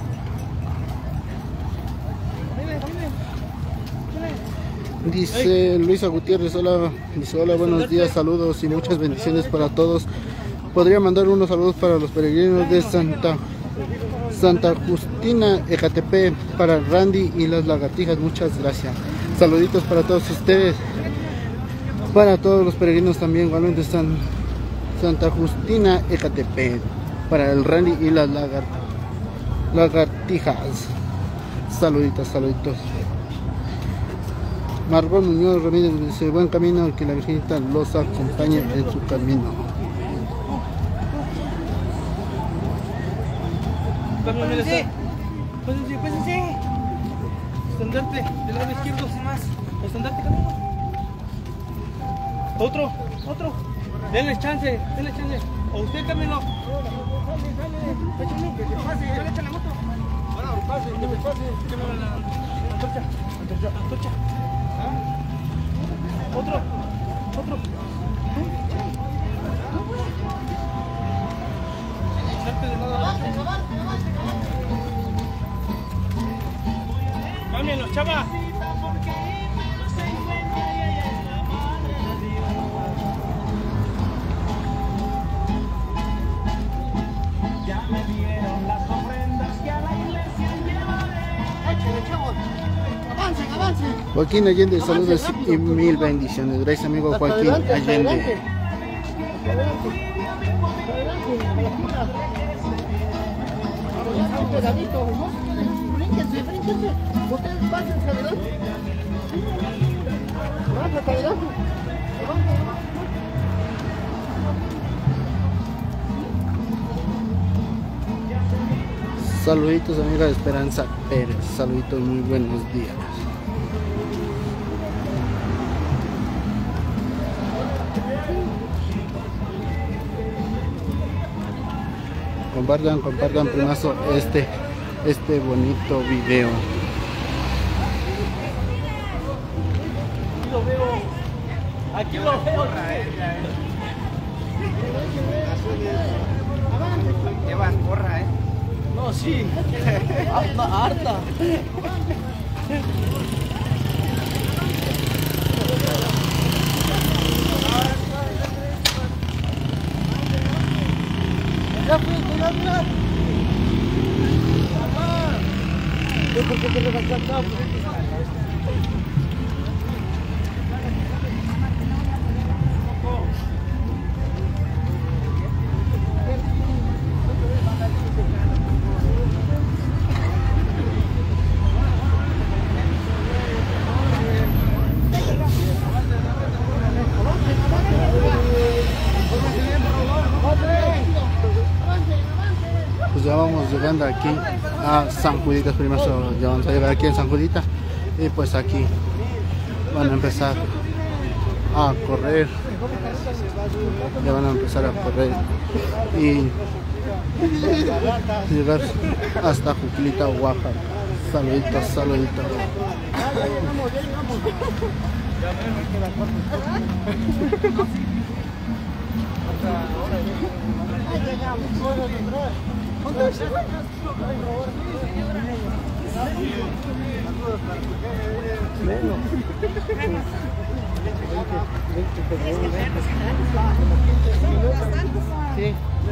Dice Luisa Gutiérrez, hola, dice hola, buenos días, saludos y muchas bendiciones para todos. Podría mandar unos saludos para los peregrinos de Santa Santa Justina, Ecatepec, para Randy y las lagartijas, muchas gracias. Saluditos para todos ustedes, para todos los peregrinos también, igualmente están Santa Justina, Ecatepec, para el Randy y las lagart lagartijas. Saluditos, saluditos. Margot Muñoz Ramírez dice, buen camino, que la Virgenita los acompañe en su camino. Pásense, pásense, pásense. Estandarte del lado izquierdo, sin más. Estandarte, camino. Otro, otro. Denle chance, denle chance. O usted, camino. Échale, que se pase, échale, échale la moto. Ahora, pase, que se pase. Quémame la antorcha, antorcha, antorcha. Otro, otro. Cámbienlos, chava. Ya me dieron las ofrendas que a la iglesia llevaré. Échale, chavos. Avancen, avancen. Joaquín Allende, saludos y mil bendiciones. Gracias, amigo Joaquín Allende. Pegadito, ¿no? Brínquense, brínquense. Ustedes pásense adelante. Bájate adelante. Saluditos, amiga Esperanza Pérez. Saluditos, muy buenos días. Compartan, compartan, primazo, este, este bonito video. Aquí lo veo. Aquí lo veo. Llevan porra, ¿eh? No, sí. Harta, harta. Ya fui, cuidado, mira. Yo porque te levanté acá. Pues ya vamos llegando aquí a San Juditas, primero ya vamos a llegar aquí en San Judita y pues aquí van a empezar a correr, ya van a empezar a correr y llegar hasta Juquilita, Oaxaca. Saluditos, saluditos. Sí.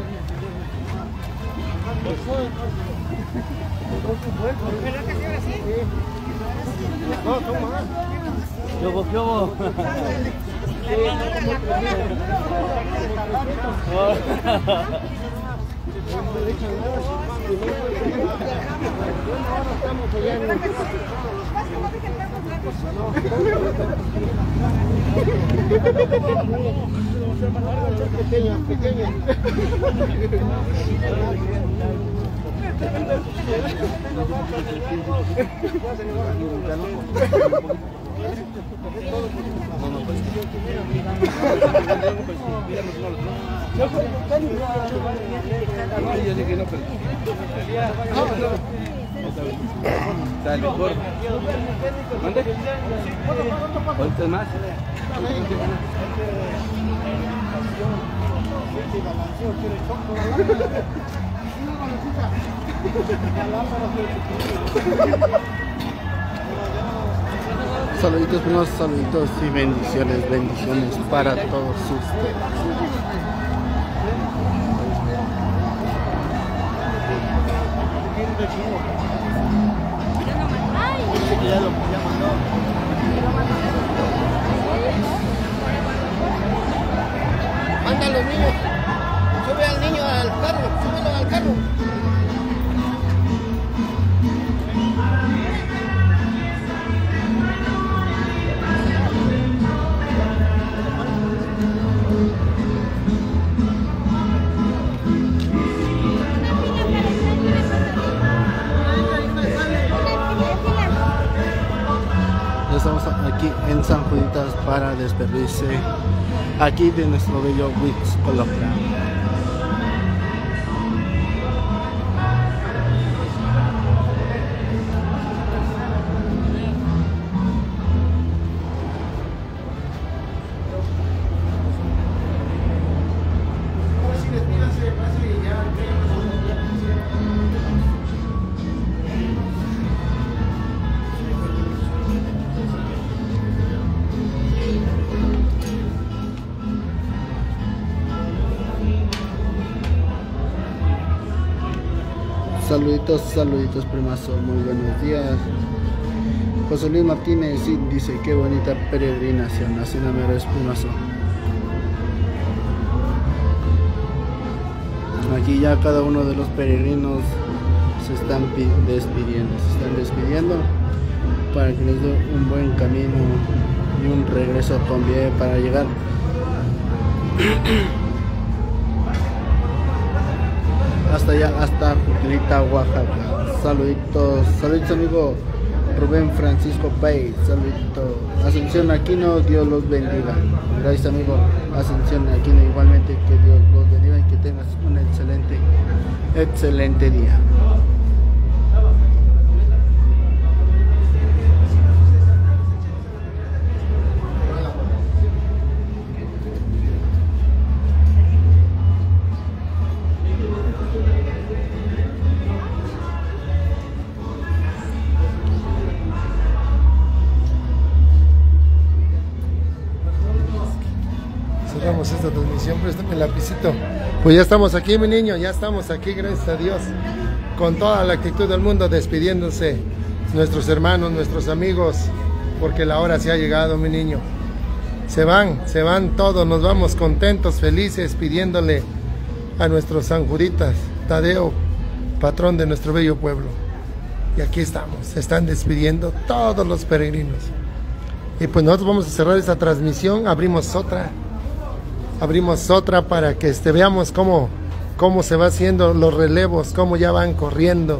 No, toma. Yo vos, yo vos. Pequeña, pequeña. Dale, por. ¿Mande? ¿Cuántos más? Saluditos, primos, saluditos y bendiciones, bendiciones para todos ustedes. Manda a los niños. Sube al niño al carro. Súbelo al carro. Ya estamos aquí en San Juditas para despedirse aquí de nuestro bello Wix Colombia. Saluditos, saluditos, primazo, muy buenos días. José Luis Martínez sí, dice, qué bonita peregrinación, así no me eres, primazo. Aquí ya cada uno de los peregrinos se están despidiendo, se están despidiendo para que les dé un buen camino y un regreso con bien para llegar hasta allá, hasta Juquilita, Oaxaca. Saluditos, saluditos amigo Rubén Francisco Pay, saluditos. Ascensión Aquino, Dios los bendiga. Gracias amigo Ascensión Aquino, igualmente que Dios los bendiga y que tengas un excelente, excelente día. Cerramos esta transmisión, préstame el lapicito. Pues ya estamos aquí, mi niño, ya estamos aquí, gracias a Dios, con toda la actitud del mundo, despidiéndose nuestros hermanos, nuestros amigos, porque la hora se ha llegado, mi niño. Se van, se van todos, nos vamos contentos, felices, pidiéndole a nuestros San Juditas, Tadeo, patrón de nuestro bello pueblo. Y aquí estamos, se están despidiendo todos los peregrinos. Y pues nosotros vamos a cerrar esta transmisión, abrimos otra. Abrimos otra para que este, veamos cómo, cómo se va haciendo los relevos, cómo ya van corriendo.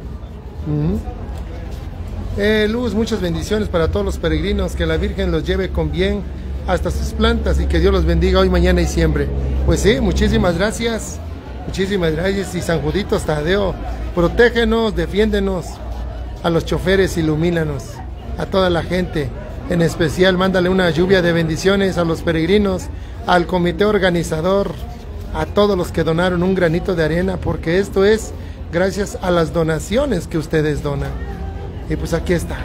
Uh-huh. eh, Luz, muchas bendiciones para todos los peregrinos, que la Virgen los lleve con bien hasta sus plantas y que Dios los bendiga hoy, mañana y siempre. Pues sí, muchísimas gracias, muchísimas gracias. Y San Juditos Tadeo, protégenos, defiéndenos, a los choferes, ilumínanos, a toda la gente, en especial mándale una lluvia de bendiciones a los peregrinos, al comité organizador, a todos los que donaron un granito de arena, porque esto es gracias a las donaciones que ustedes donan. Y pues aquí estamos.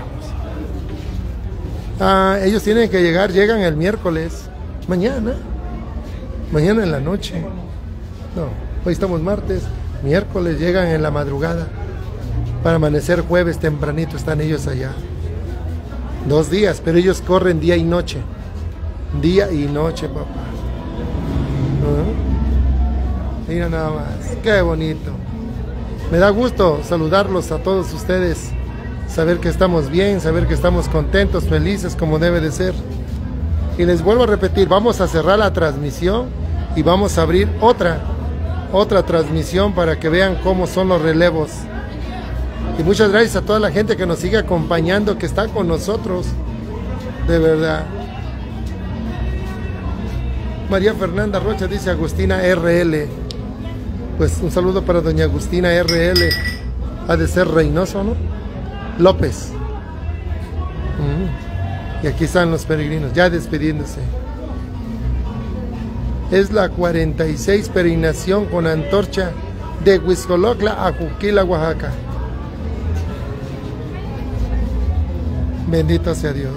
Ah, ellos tienen que llegar, llegan el miércoles, mañana, mañana en la noche. No, hoy estamos martes, miércoles llegan en la madrugada, para amanecer jueves tempranito están ellos allá. Dos días, pero ellos corren día y noche. Día y noche, papá. ¿Uh? Mira nada más, qué bonito. Me da gusto saludarlos a todos ustedes, saber que estamos bien, saber que estamos contentos, felices como debe de ser. Y les vuelvo a repetir, vamos a cerrar la transmisión y vamos a abrir otra, otra transmisión para que vean cómo son los relevos. Y muchas gracias a toda la gente que nos sigue acompañando, que está con nosotros, de verdad. María Fernanda Rocha dice Agustina R L. Pues un saludo para doña Agustina R L. Ha de ser Reynoso, ¿no? López. Mm. Y aquí están los peregrinos, ya despidiéndose. Es la cuarenta y seis peregrinación con antorcha de Huixcolocla a Juquila, Oaxaca. Bendito sea Dios.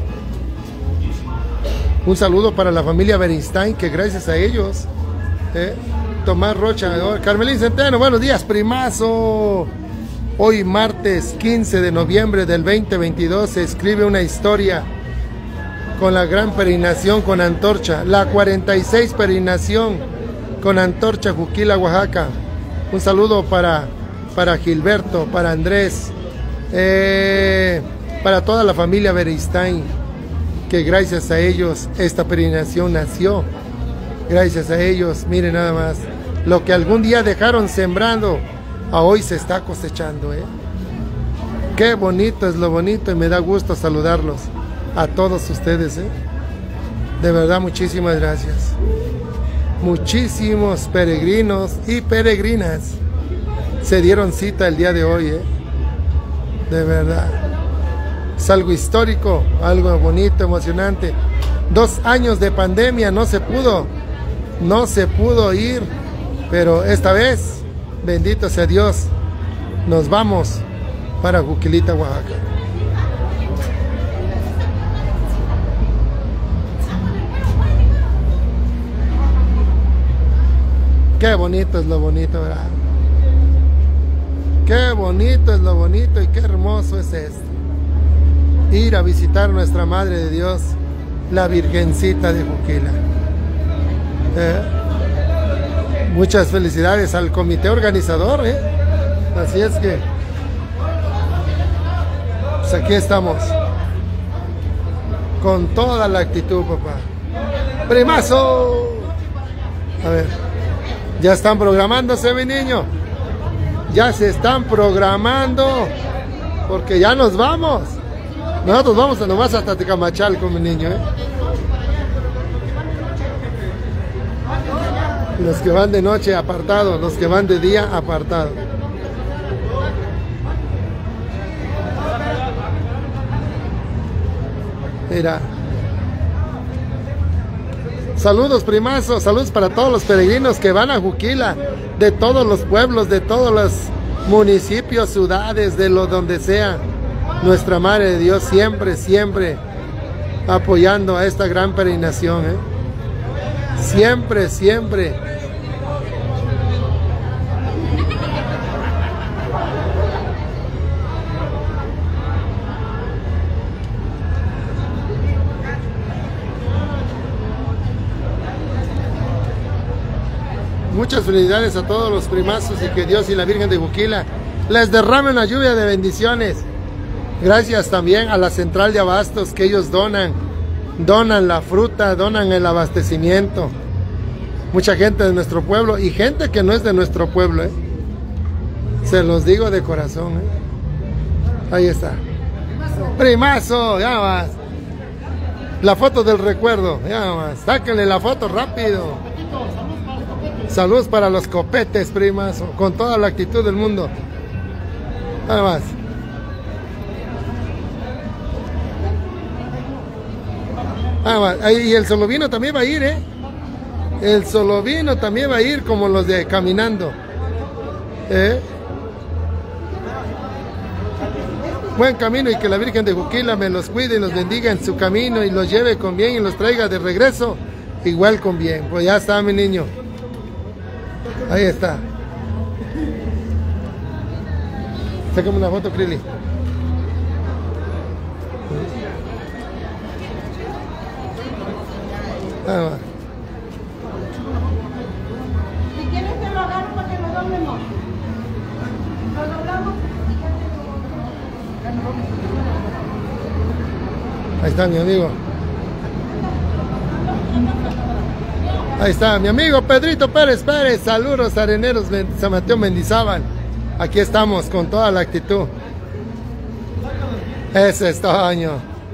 Un saludo para la familia Beristain, que gracias a ellos, eh, Tomás Rocha, oh, Carmelín Centeno, buenos días, primazo. Hoy martes quince de noviembre del veinte veintidós se escribe una historia con la gran peregrinación con antorcha, la cuarenta y seis peregrinación con antorcha Juquila, Oaxaca. Un saludo para, para Gilberto, para Andrés, eh, para toda la familia Beristain, que gracias a ellos esta peregrinación nació. Gracias a ellos, miren nada más, lo que algún día dejaron sembrando, a hoy se está cosechando, ¿eh? Qué bonito es lo bonito, y me da gusto saludarlos a todos ustedes, ¿eh? De verdad, muchísimas gracias. Muchísimos peregrinos y peregrinas se dieron cita el día de hoy, ¿eh? De verdad. Es algo histórico, algo bonito, emocionante. Dos años de pandemia, no se pudo, no se pudo ir, pero esta vez, bendito sea Dios, nos vamos para Juquilita, Oaxaca. Qué bonito es lo bonito, ¿verdad? Qué bonito es lo bonito y qué hermoso es esto. Ir a visitar a nuestra Madre de Dios, la Virgencita de Juquila. Eh, muchas felicidades al comité organizador, ¿eh? Así es que, pues aquí estamos, con toda la actitud, papá. ¡Primazo! A ver, ya están programándose, mi niño. Ya se están programando, porque ya nos vamos. Nosotros vamos a nomás hasta Tecamachalco, mi niño, ¿eh? Los que van de noche apartado, los que van de día apartado. Mira. Saludos, primazos, saludos para todos los peregrinos que van a Juquila, de todos los pueblos, de todos los municipios, ciudades, de lo donde sea. Nuestra Madre de Dios siempre, siempre apoyando a esta gran peregrinación, ¿eh? Siempre, siempre. Muchas felicidades a todos los primazos y que Dios y la Virgen de Juquila les derrame una lluvia de bendiciones. Gracias también a la central de abastos, que ellos donan, donan la fruta, donan el abastecimiento. Mucha gente de nuestro pueblo y gente que no es de nuestro pueblo, ¿eh? Se los digo de corazón, ¿eh? Ahí está. Primazo, ya más. La foto del recuerdo, ya más. Sáquenle la foto rápido. Saludos para los copetes, primazo, con toda la actitud del mundo. Nada más. Ah, y el solovino también va a ir, ¿eh? El solovino también va a ir como los de caminando. ¿Eh? Buen camino y que la Virgen de Juquila me los cuide y los bendiga en su camino y los lleve con bien y los traiga de regreso igual con bien. Pues ya está, mi niño. Ahí está. Sácame una foto, Krili. Ah, va. Si quieres que lo agarro para que lo doblemos. Lo doblamos. Ahí está mi amigo. Ahí está mi amigo Pedrito Pérez Pérez. Saludos areneros de San Mateo Mendizábal. Aquí estamos con toda la actitud. Ese es Toño.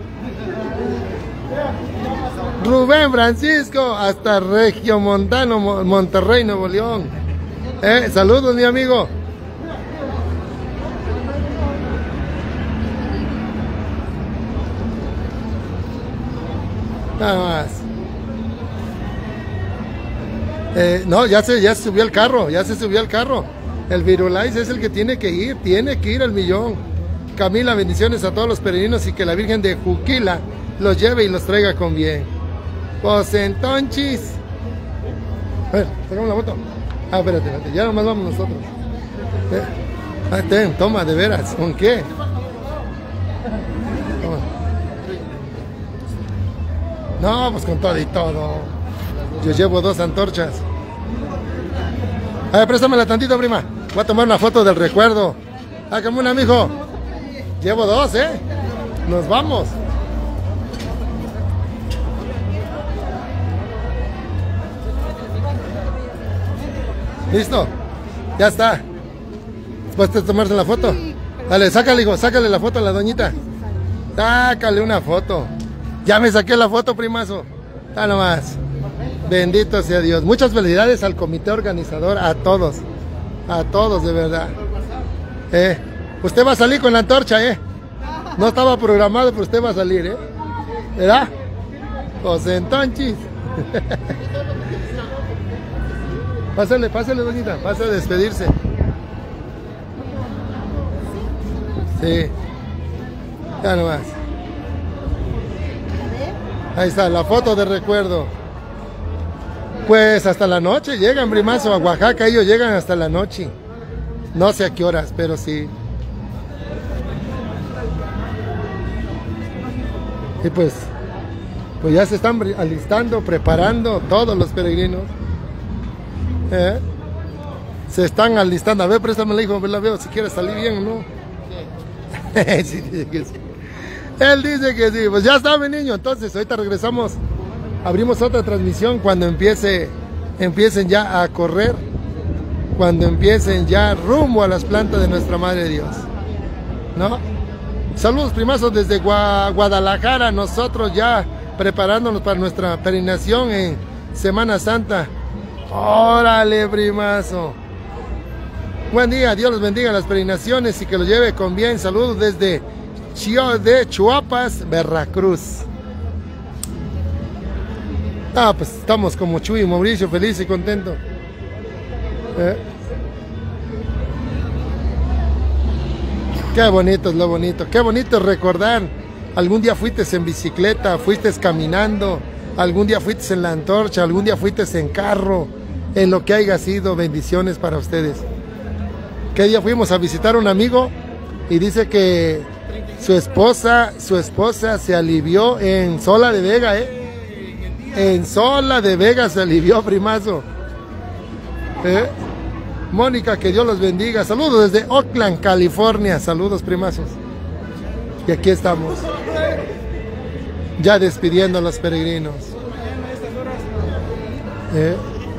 Rubén Francisco, hasta Regiomontano, Monterrey, Nuevo León. Eh, saludos, mi amigo. Nada más. Eh, no, ya se, ya se subió el carro, ya se subió el carro. El Firulais es el que tiene que ir, tiene que ir al millón. Camila, bendiciones a todos los peregrinos y que la Virgen de Juquila los lleve y los traiga con bien. Pues entonces... A ver, sacamos la foto. Ah, espérate, espérate, ya nomás vamos nosotros. Eh, ah, ten, toma, de veras, ¿con qué? Toma. No, pues con todo y todo. Yo llevo dos antorchas. A ver, préstamela tantito, prima. Voy a tomar una foto del recuerdo. Hágame una, mijo. Llevo dos, ¿eh? Nos vamos. ¿Listo? Ya está. ¿Después de tomarse la foto? Dale, sácale, hijo, sácale la foto a la doñita. Sácale una foto. Ya me saqué la foto, primazo. Ya nomás. Bendito sea Dios. Muchas felicidades al comité organizador, a todos. A todos, de verdad. Eh, usted va a salir con la antorcha, ¿eh? No estaba programado, pero usted va a salir, ¿eh? ¿Verdad? Pues entonces. Pásale, pásale, doñita. Pasa a despedirse. Sí. Ya nomás. Ahí está, la foto de recuerdo. Pues hasta la noche llegan, primazo, a Oaxaca. Ellos llegan hasta la noche. No sé a qué horas, pero sí. Y pues, pues ya se están alistando, preparando todos los peregrinos. ¿Eh? Se están alistando. A ver, préstamela, hijo, la veo si quiere salir bien o no. Sí. Sí, dice que sí. Él dice que sí. Pues ya está, mi niño. Entonces, ahorita regresamos. Abrimos otra transmisión cuando empiece, empiecen ya a correr. Cuando empiecen ya rumbo a las plantas de nuestra Madre de Dios. ¿No? Saludos, primazos, desde Guadalajara. Nosotros ya preparándonos para nuestra peregrinación en Semana Santa. Órale, primazo. Buen día, Dios los bendiga las peregrinaciones y que los lleve con bien. Saludos desde Chio de Chuapas, Veracruz. Ah, pues estamos como Chuy y Mauricio, feliz y contento. ¿Eh? Qué bonito es lo bonito, qué bonito es recordar. Algún día fuiste en bicicleta, fuiste caminando, algún día fuiste en la antorcha, algún día fuiste en carro, en lo que haya sido, bendiciones para ustedes. ¿Qué día fuimos a visitar a un amigo? Y dice que su esposa, su esposa se alivió en Sola de Vega, ¿eh? En Sola de Vega se alivió, primazo. ¿Eh? Mónica, que Dios los bendiga. Saludos desde Oakland, California. Saludos, primazos. Y aquí estamos. Ya despidiendo a los peregrinos. ¿Eh?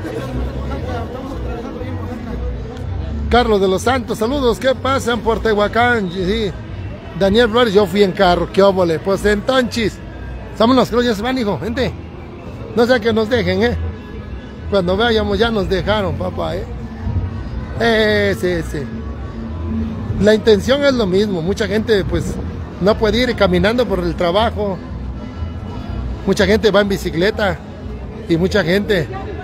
Carlos de los Santos, saludos. ¿Qué pasan por Tehuacán? Sí. Daniel Flores, yo fui en carro. ¿Qué óvole? Pues entonces, vámonos, creo que ya se van, hijo. Vente. No sea que nos dejen, ¿eh? Cuando vayamos ya nos dejaron, papá, ¿eh? Eh, sí, sí. La intención es lo mismo. Mucha gente, pues, no puede ir caminando por el trabajo. Mucha gente va en bicicleta. Y mucha gente...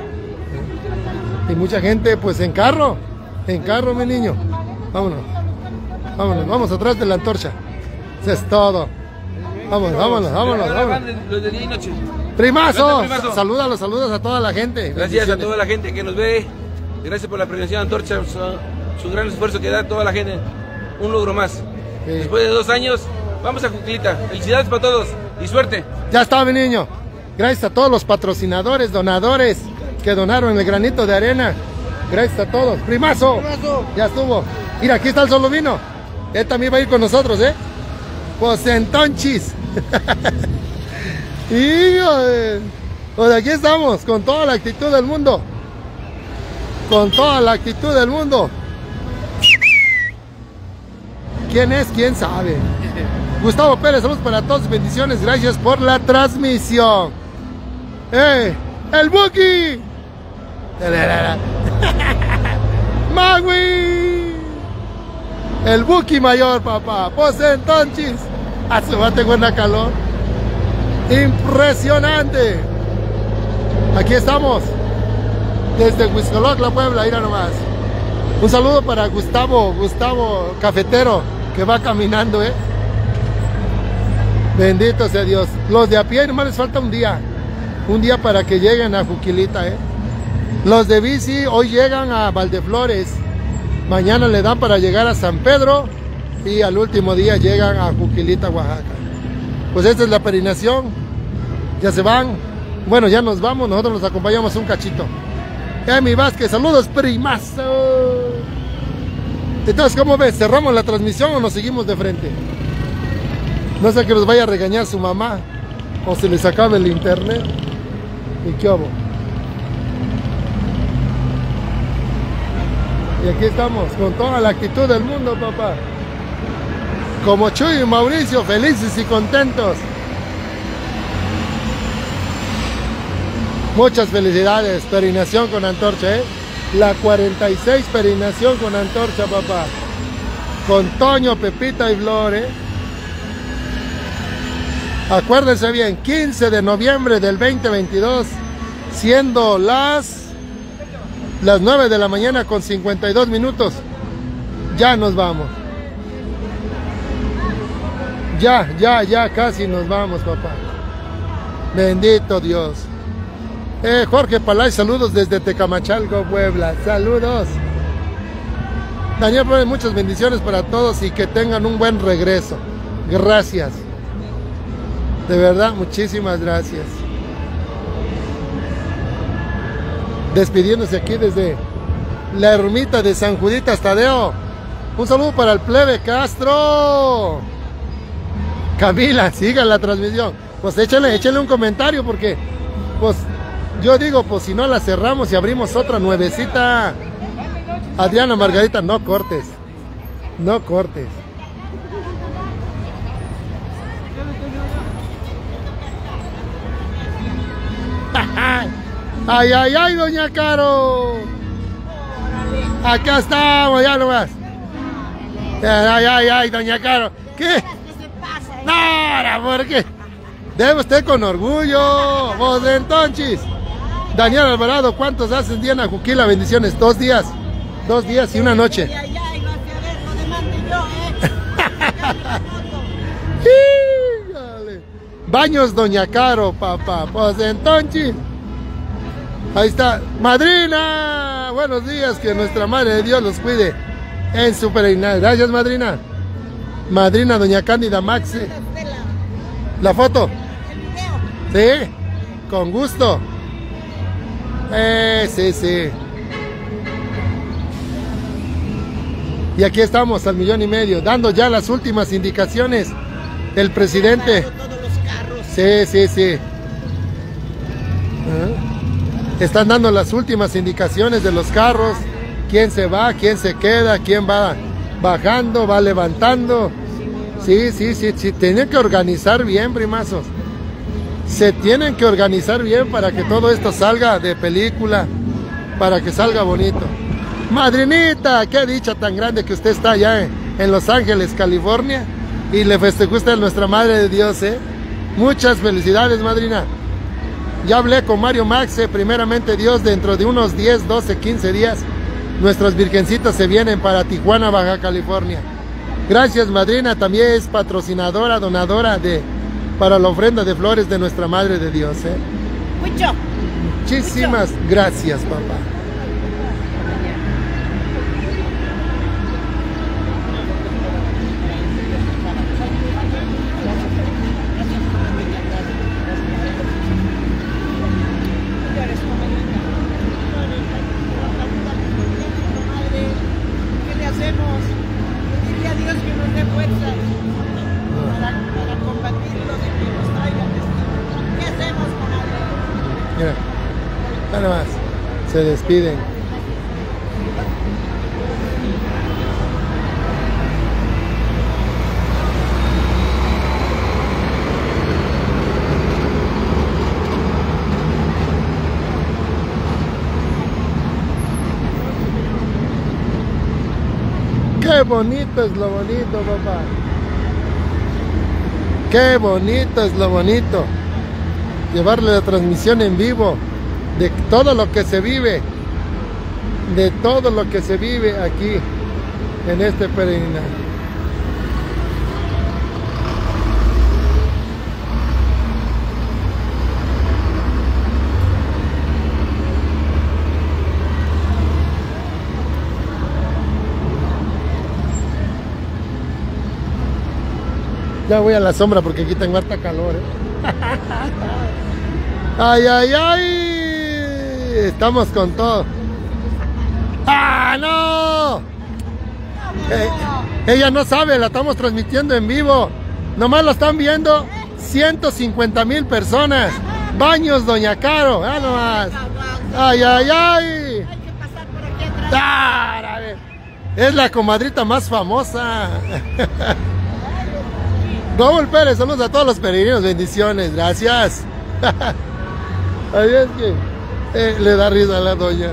Y mucha gente, pues, en carro. En carro, mi niño. Vámonos. Vámonos. Vamos atrás de la antorcha. Eso es todo. Vámonos, vámonos, vámonos. vámonos. Los de día y noche. Primazo, salúdalos, saludos a toda la gente. Gracias a toda la gente que nos ve. Gracias por la prevención Antorcha, su, su gran esfuerzo que da toda la gente. Un logro más. Sí. Después de dos años, vamos a Juquilita. Felicidades para todos y suerte. Ya está, mi niño. Gracias a todos los patrocinadores, donadores que donaron el granito de arena. Gracias a todos. Primazo, Primazo. Ya estuvo. Mira, aquí está el solo vino. Él también va a ir con nosotros, ¿eh? Pues entonces. Y pues aquí estamos, con toda la actitud del mundo. Con toda la actitud del mundo. ¿Quién es? ¿Quién sabe? Gustavo Pérez, saludos para todos, bendiciones, gracias por la transmisión. ¡Eh! ¡El Buki! ¡Magui! El Buki mayor, papá. Pues entonces, a su bate buena calor. Impresionante. Aquí estamos. desde Huixcolocla, Puebla, irá nomás. Un saludo para Gustavo, Gustavo Cafetero, que va caminando, ¿eh? Bendito sea Dios. Los de a pie nomás les falta un día. Un día para que lleguen a Juquilita, ¿eh? Los de bici hoy llegan a Valdeflores. Mañana le dan para llegar a San Pedro. Y al último día llegan a Juquilita, Oaxaca. Pues esta es la peregrinación. Ya se van. Bueno, ya nos vamos. Nosotros nos acompañamos un cachito. Emi Vázquez, saludos, primazo. Entonces, ¿cómo ves? ¿Cerramos la transmisión o nos seguimos de frente? No sé que nos vaya a regañar su mamá o se les acabe el internet. ¿Y qué hago? Y aquí estamos con toda la actitud del mundo, papá. Como Chuy y Mauricio, felices y contentos. Muchas felicidades, peregrinación con antorcha, ¿eh? La cuarenta y seis peregrinación con antorcha, papá. Con Toño, Pepita y Flor, ¿eh? Acuérdense bien, quince de noviembre del veinte veintidós, siendo las, las nueve de la mañana con cincuenta y dos minutos. Ya nos vamos. Ya, ya, ya casi nos vamos, papá. Bendito Dios. Eh, Jorge Palay, saludos desde Tecamachalco, Puebla. Saludos. Daniel, muchas bendiciones para todos y que tengan un buen regreso. Gracias. De verdad, muchísimas gracias. Despidiéndose aquí desde la ermita de San Juditas Tadeo. Un saludo para el plebe Castro. Camila, sigan la transmisión. Pues échale, échale un comentario porque, pues, yo digo, pues si no la cerramos y abrimos otra nuevecita. Adriana Margarita, no cortes. No cortes. Ay, ay, ay, doña Caro. Acá estamos, ya nomás. Ay, ay, ay, doña Caro. ¿Qué? No, ahora, ¿por qué? Debe usted con orgullo. Vos de entonces. Daniel Alvarado, ¿cuántos hacen día en Juquila? Bendiciones. Dos días. Dos días y una noche. Ay, ay, ay, no sé, a ver, no demande yo, ¿eh? Baños Doña Caro, papá. Pues entonces. Ahí está. Madrina. Buenos días. Que nuestra Madre de Dios los cuide en su peregrinaje. Gracias, madrina. Madrina Doña Cándida Maxi. La foto. Sí. Con gusto. Eh, sí, sí. Y aquí estamos al millón y medio, dando ya las últimas indicaciones del presidente. Sí, sí, sí. ¿Eh? Están dando las últimas indicaciones de los carros. Quién se va, quién se queda, quién va bajando, va levantando. Sí, sí, sí, sí. Tienen que organizar bien, primazos. Se tienen que organizar bien para que todo esto salga de película, para que salga bonito. Madrinita, qué dicha tan grande que usted está allá en, en Los Ángeles, California, y le festejó usted a nuestra Madre de Dios, ¿eh? Muchas felicidades, madrina. Ya hablé con Mario Maxe, primeramente Dios, dentro de unos diez, doce, quince días, nuestros virgencitos se vienen para Tijuana, Baja California. Gracias, madrina, también es patrocinadora, donadora de para la ofrenda de flores de nuestra Madre de Dios, ¿eh? Mucho. Muchísimas Mucho. gracias, papá. ¿Qué le hacemos? Dile a Dios que nos dé fuerza para, para combatir lo de que nos traigan. ¿Qué hacemos, comadre? Mira, nada más, se despiden. Qué bonito es lo bonito, papá. Qué bonito es lo bonito. Llevarle la transmisión en vivo de todo lo que se vive de todo lo que se vive aquí en este peregrinaje. Ya voy a la sombra porque aquí tengo harta calor, ¿eh? ¡Ay, ay, ay! Estamos con todo. ¡Ah, no! Eh, ella no sabe, la estamos transmitiendo en vivo. Nomás lo están viendo ciento cincuenta mil personas. Baños Doña Caro, ah, nomás. ¡Ay, ay, ay! ¡Ah, es la comadrita más famosa! Raúl Pérez, saludos a todos los peregrinos, bendiciones, gracias. Ahí es que eh, le da risa a la doña.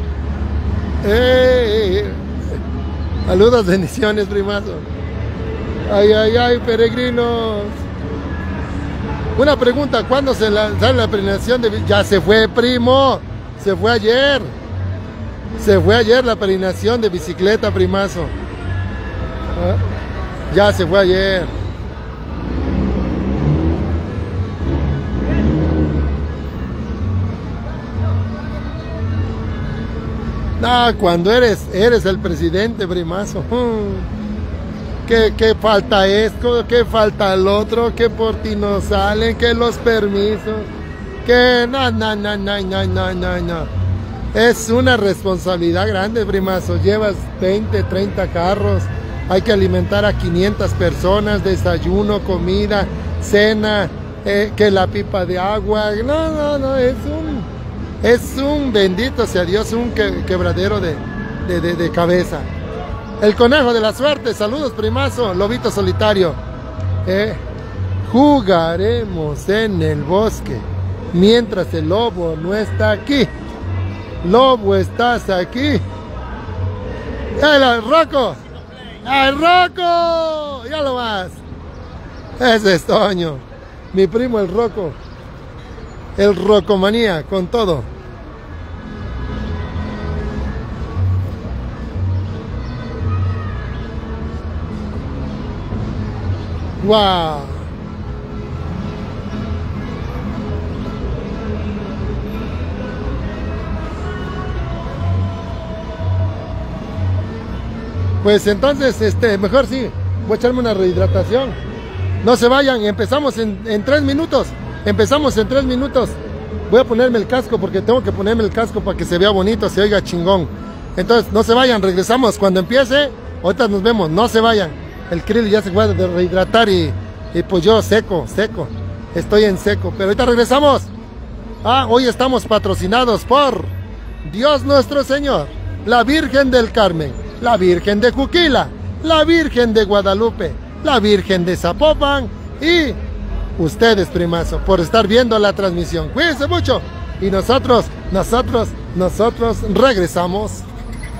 Eh, eh, saludos, bendiciones, primazo. Ay, ay, ay, peregrinos. Una pregunta, ¿cuándo se la, sale la peregrinación de... Ya se fue, primo, se fue ayer. Se fue ayer la peregrinación de bicicleta, primazo. ¿Ah? Ya se fue ayer. No, cuando eres, eres el presidente, primazo. ¿Qué, qué falta esto? ¿Qué falta el otro? ¿Qué por ti no salen? ¿Qué los permisos? ¿Qué? No, no, no, no, no, no, no, no. Es una responsabilidad grande, primazo. Llevas veinte, treinta carros. Hay que alimentar a quinientas personas. Desayuno, comida, cena, eh, que la pipa de agua. No, no, no, es un... Es un, bendito sea Dios, un que, quebradero de, de, de, de cabeza. El conejo de la suerte, saludos, primazo. Lobito solitario. Eh, jugaremos en el bosque mientras el lobo no está aquí. Lobo, estás aquí. ¡El Rocco! ¡El Rocco! Ya lo vas. Ese es Toño. Mi primo el Rocco. El Rocomanía, con todo. ¡Wow! Pues entonces, este, mejor sí, voy a echarme una rehidratación. No se vayan, empezamos en, en tres minutos. Empezamos en tres minutos. Voy a ponerme el casco porque tengo que ponerme el casco para que se vea bonito, se oiga chingón. Entonces, no se vayan, regresamos cuando empiece. Ahorita nos vemos, no se vayan. El krill ya se va a rehidratar y, y pues yo seco, seco. Estoy en seco, pero ahorita regresamos. Ah, hoy estamos patrocinados por Dios nuestro Señor, la Virgen del Carmen, la Virgen de Juquila, la Virgen de Guadalupe, la Virgen de Zapopan y... ustedes, primazo, por estar viendo la transmisión. Cuídense mucho. Y nosotros, nosotros, nosotros regresamos.